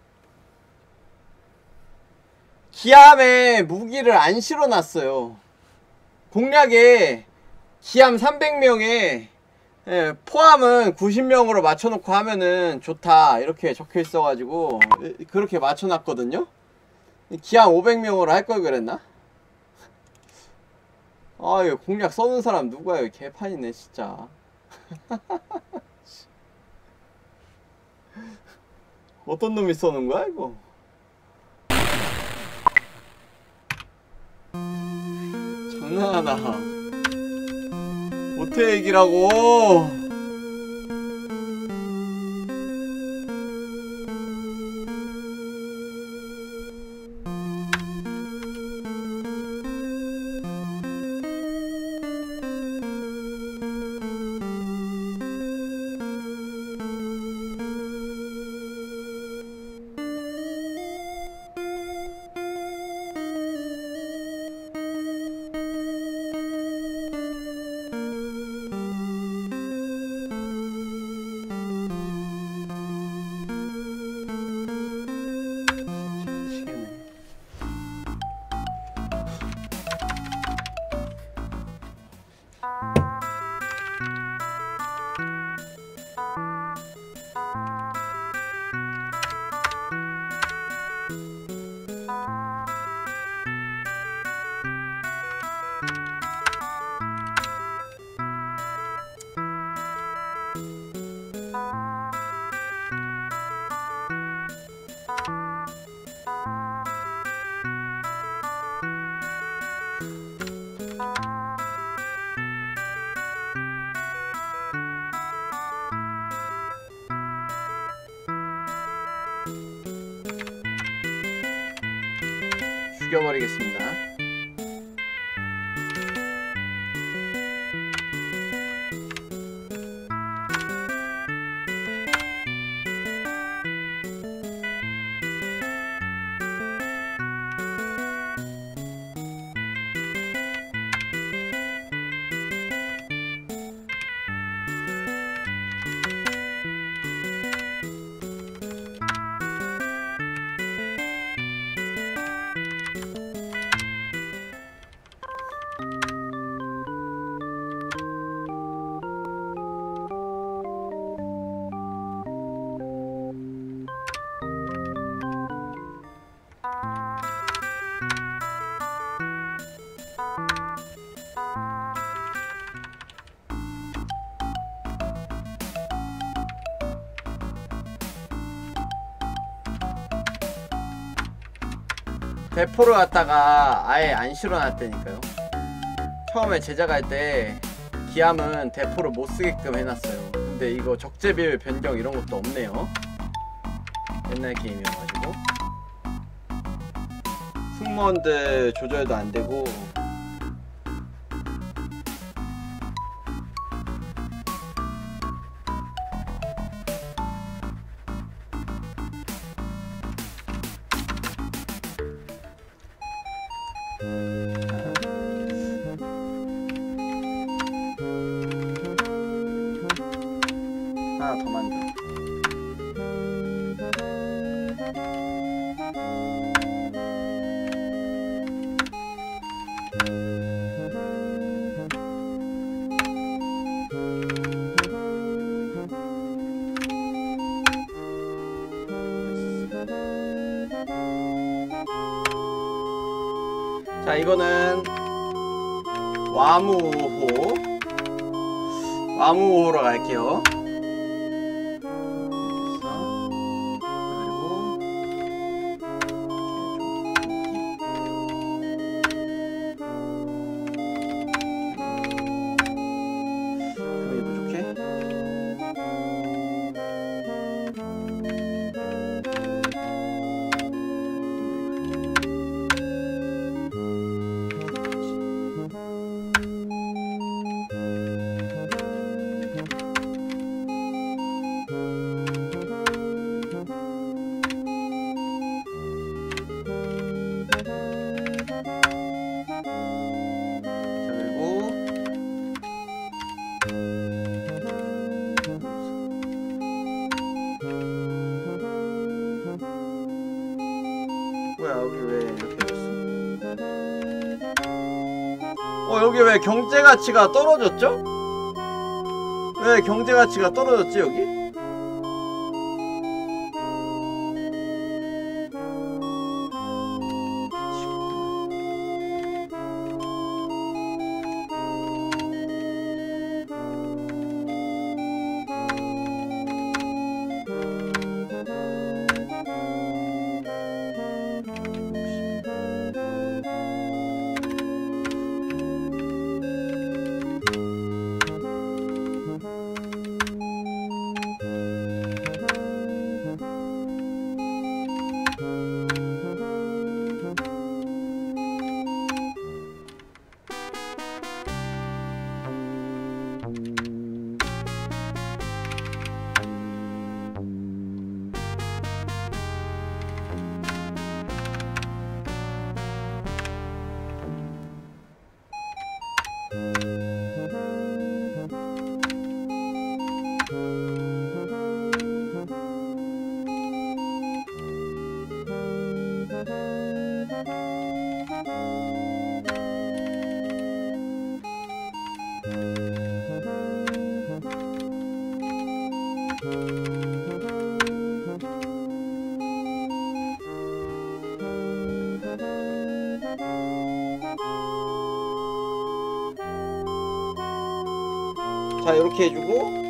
기암에 무기를 안 실어놨어요. 공략에 기암 300명에 포함은 90명으로 맞춰놓고 하면은 좋다 이렇게 적혀 있어가지고 그렇게 맞춰놨거든요. 기암 500명으로 할 걸 그랬나? 아, 이거 공략 써는 사람 누구야? 이거 개판이네 진짜. 어떤 놈이 써는 거야 이거? 장난하나? 어떻게 얘기라고? 죽여버리겠습니다. 대포를 갖다가 아예 안 실어놨다니까요. 처음에 제작할 때 기암은 대포를 못쓰게끔 해놨어요. 근데 이거 적재비율 변경 이런 것도 없네요. 옛날 게임이어가지고 승무원들 조절도 안되고. 하나 더 만들어. 자, 이거는 와무호로 갈게요. 왜 이렇게 됐어? 여기 왜 경제 가치가 떨어졌죠? 왜 경제 가치가 떨어졌지 여기? 자, 이렇게 해주고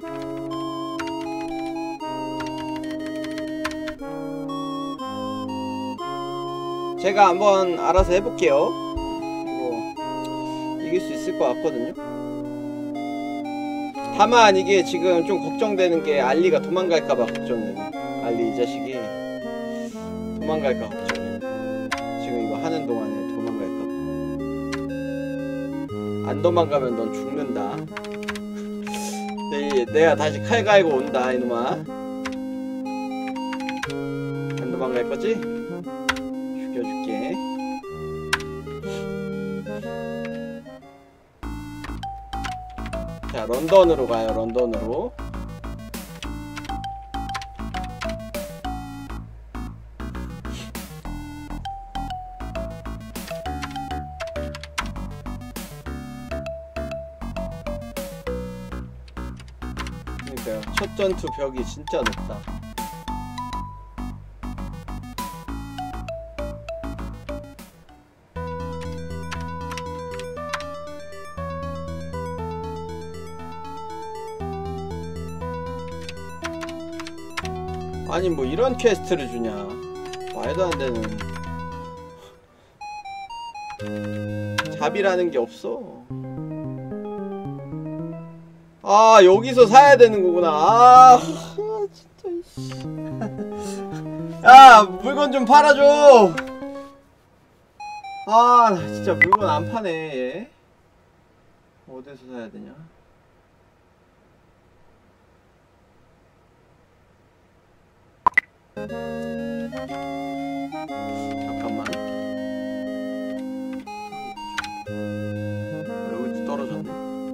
제가 한번 알아서 해볼게요. 이거 이길 수 있을 것 같거든요. 다만 이게 지금 좀 걱정되는 게 알리가 도망갈까봐 걱정돼요. 알리 이 자식이 도망갈까 걱정해요. 지금 이거 하는 동안에 도망갈까봐. 안 도망가면 넌 죽는다. 내가 다시 칼 갈고 온다 이놈아. 안 도망갈 거지? 죽여줄게. 자, 런던으로 가요. 런던으로. 그러니까요. 첫 전투 벽이 진짜 높다. 아니 뭐 이런 퀘스트를 주냐. 말도 안 되는. 잡이라는 게 없어. 아, 여기서 사야 되는 거구나. 아, 진짜 이씨. 야, 물건 좀 팔아줘. 아, 나 진짜 물건 안 파네 얘. 어디서 사야 되냐? 잠깐만. 여기도 떨어졌네.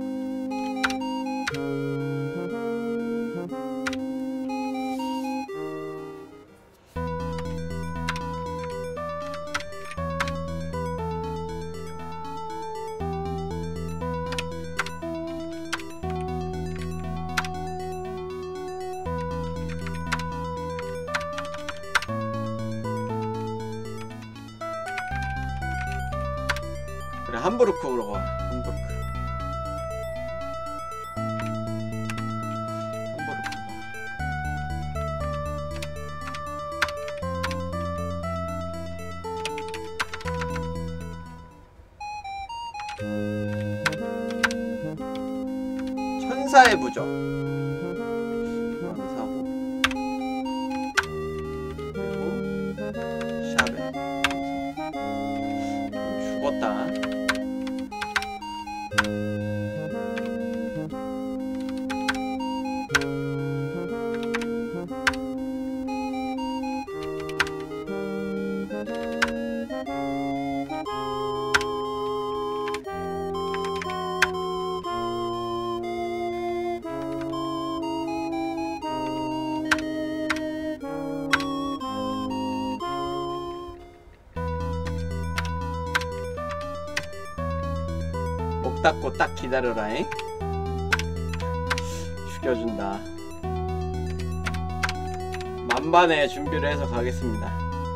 그래, 함부르크로 가. 함부르크. 천사의 부적. 사고. 그리고 샤벨. 죽었다. 목 닫고 딱 기다려라잉. 죽여준다. 만반의 준비를 해서 가겠습니다.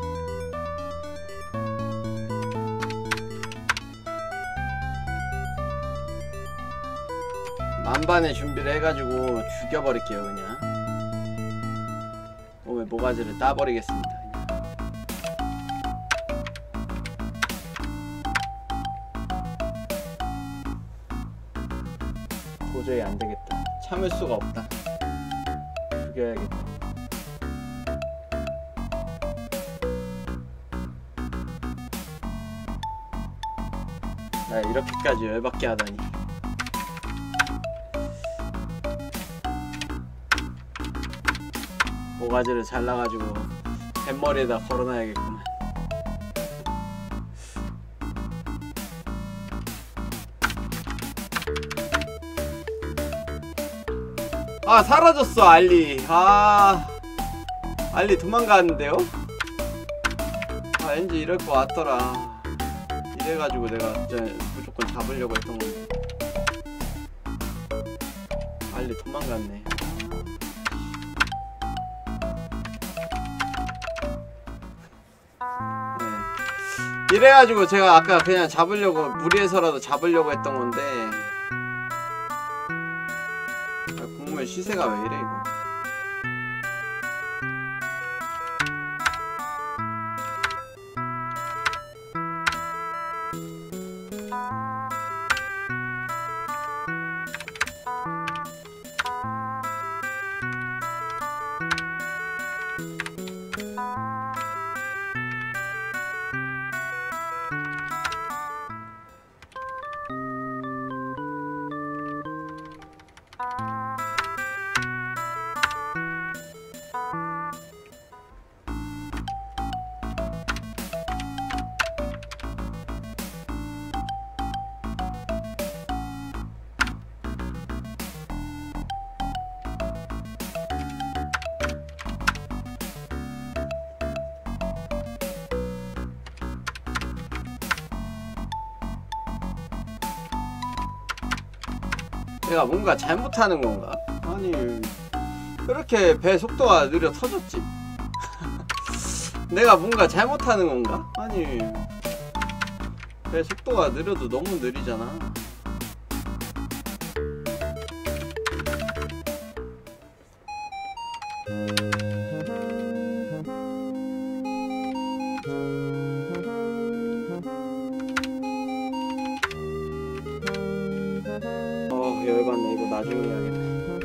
만반의 준비를 해가지고 죽여버릴게요. 그냥 몸에 모가지를 따버리겠습니다. 도저히 안되겠다. 참을 수가 없다. 죽여야겠다. 나 이렇게까지 열받게 하다니. 모가지를 잘라가지고 뱃머리에다 걸어놔야겠구만. 아, 사라졌어 알리. 알리 도망가는데요? 왠지 이럴 것 같더라. 이래가지고 내가 진짜 무조건 잡으려고 했던 건데 알리 도망갔네. 이래가지고 제가 아까 그냥 잡으려고, 무리해서라도 잡으려고 했던 건데 국물 시세가 왜 이래 이거. 내가 뭔가 잘못하는 건가? 아니 그렇게 배 속도가 느려 터졌지? 내가 뭔가 잘못하는 건가? 아니 배 속도가 느려도 너무 느리잖아. 열받네. 이거 나중에 해야겠네.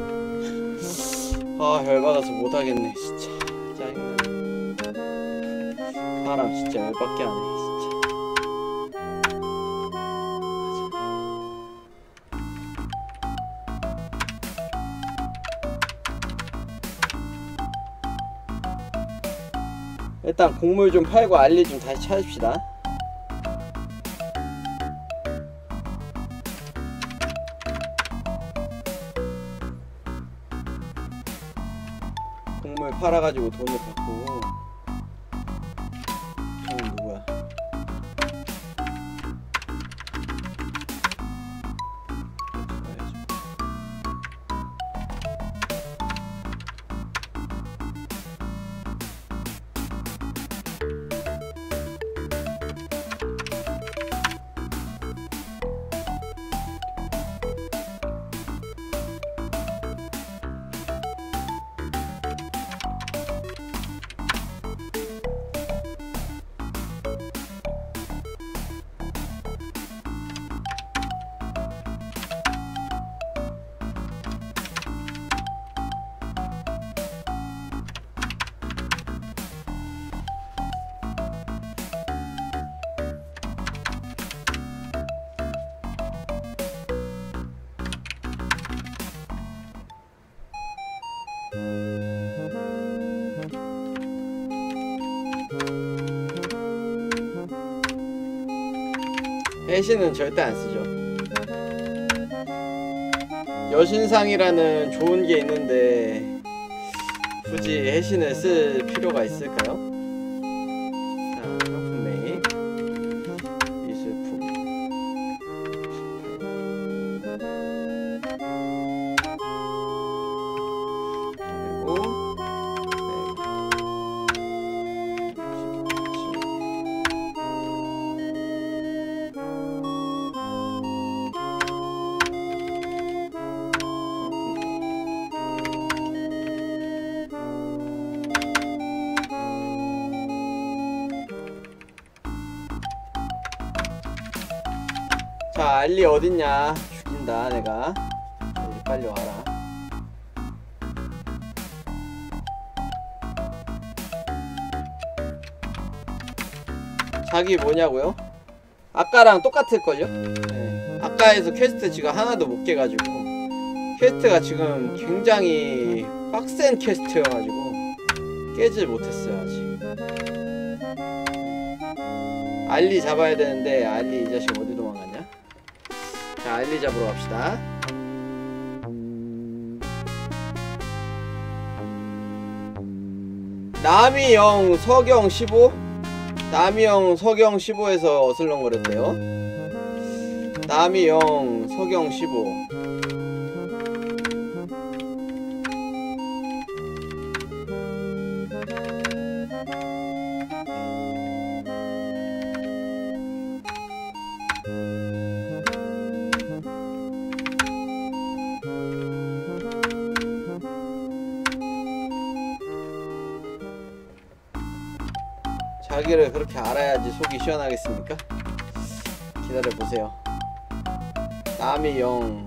열받아서 못하겠네 진짜. 짜증나네. 사람 진짜 열받게 하네 진짜. 일단 곡물 좀 팔고 알리 좀 다시 찾읍시다. 곡물 팔아가지고 돈을 받고. 저는 누구야? 해신은 절대 안 쓰죠. 여신상이라는 좋은 게 있는데 굳이 해신을 쓸 필요가 있을까요? 자, 상품 매입 미술품 자, 알리 어딨냐? 죽인다 내가. 알리 빨리 와라. 자기 뭐냐고요? 아까랑 똑같을걸요? 네. 아까에서 퀘스트 지금 하나도 못 깨가지고, 퀘스트가 지금 굉장히 빡센 퀘스트여가지고 깨질 못했어요 아직. 알리 잡아야 되는데 알리 이 자식 어디 도망갔냐? 자, 알리 잡으러 갑시다. 남이영 서경 15? 남이영 서경 15에서 어슬렁거렸대요. 남이영 서경 15. 자기를 그렇게 알아야지 속이 시원하겠습니까? 기다려보세요. 남이 영.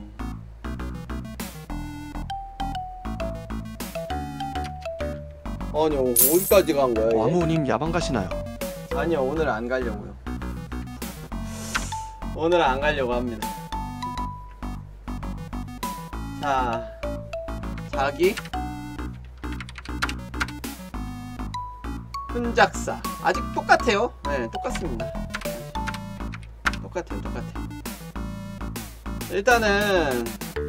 아니 어디까지 간 거야 얘? 와무님 야방 가시나요? 아니요, 오늘 안 가려고요. 오늘 안 가려고 합니다. 자, 자기 흔작사 아직 똑같아요. 네, 똑같습니다. 똑같아요. 일단은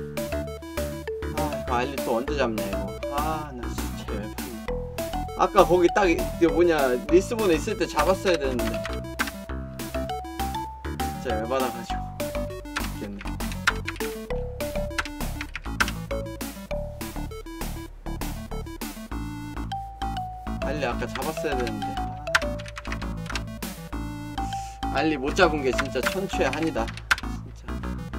이거 알리 또 언제 잡냐 이거. 나 진짜 열받네. 아까 거기 딱 이게 뭐냐 리스본에 있을 때 잡았어야 되는데 진짜 열받아가지고 죽겠네. 알리 아까 잡았어야 되는데. 알리 못 잡은 게 진짜 천추의 한이다. 진짜.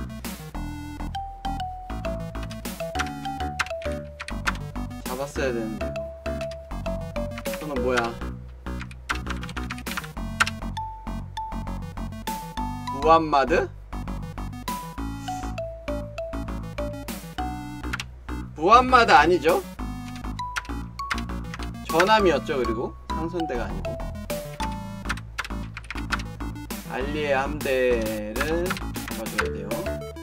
잡았어야 되는데. 이거는 뭐야? 무함마드? 무함마드 아니죠? 전함이었죠. 그리고 상선대가 아니고. 알리의 함대를 잡아줘야 돼요.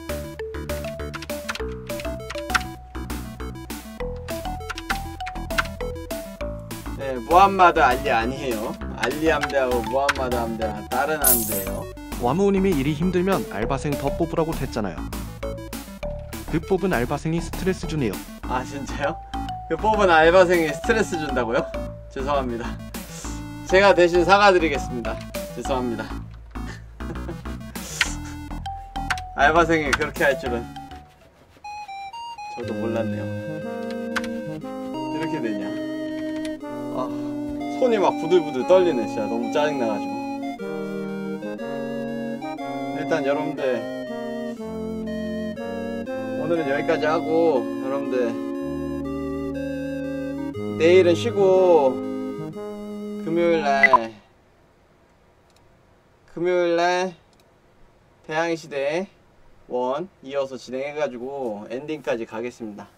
네, 무함마드 알리 아니에요. 알리 함대하고 무함마드 함대랑 다른 함대예요. 와무님이 일이 힘들면 알바생 더 뽑으라고 했잖아요. 그 뽑은 알바생이 스트레스 주네요. 아 진짜요? 그 뽑은 알바생이 스트레스 준다고요? 죄송합니다. 제가 대신 사과드리겠습니다. 죄송합니다. 알바생이 그렇게 할 줄은 저도 몰랐네요. 이렇게 되냐? 손이 막 부들부들 떨리네. 진짜 너무 짜증나가지고. 일단 여러분들 오늘은 여기까지 하고, 여러분들 내일은 쉬고 금요일날 대항해시대 1 이어서 진행해가지고 엔딩까지 가겠습니다.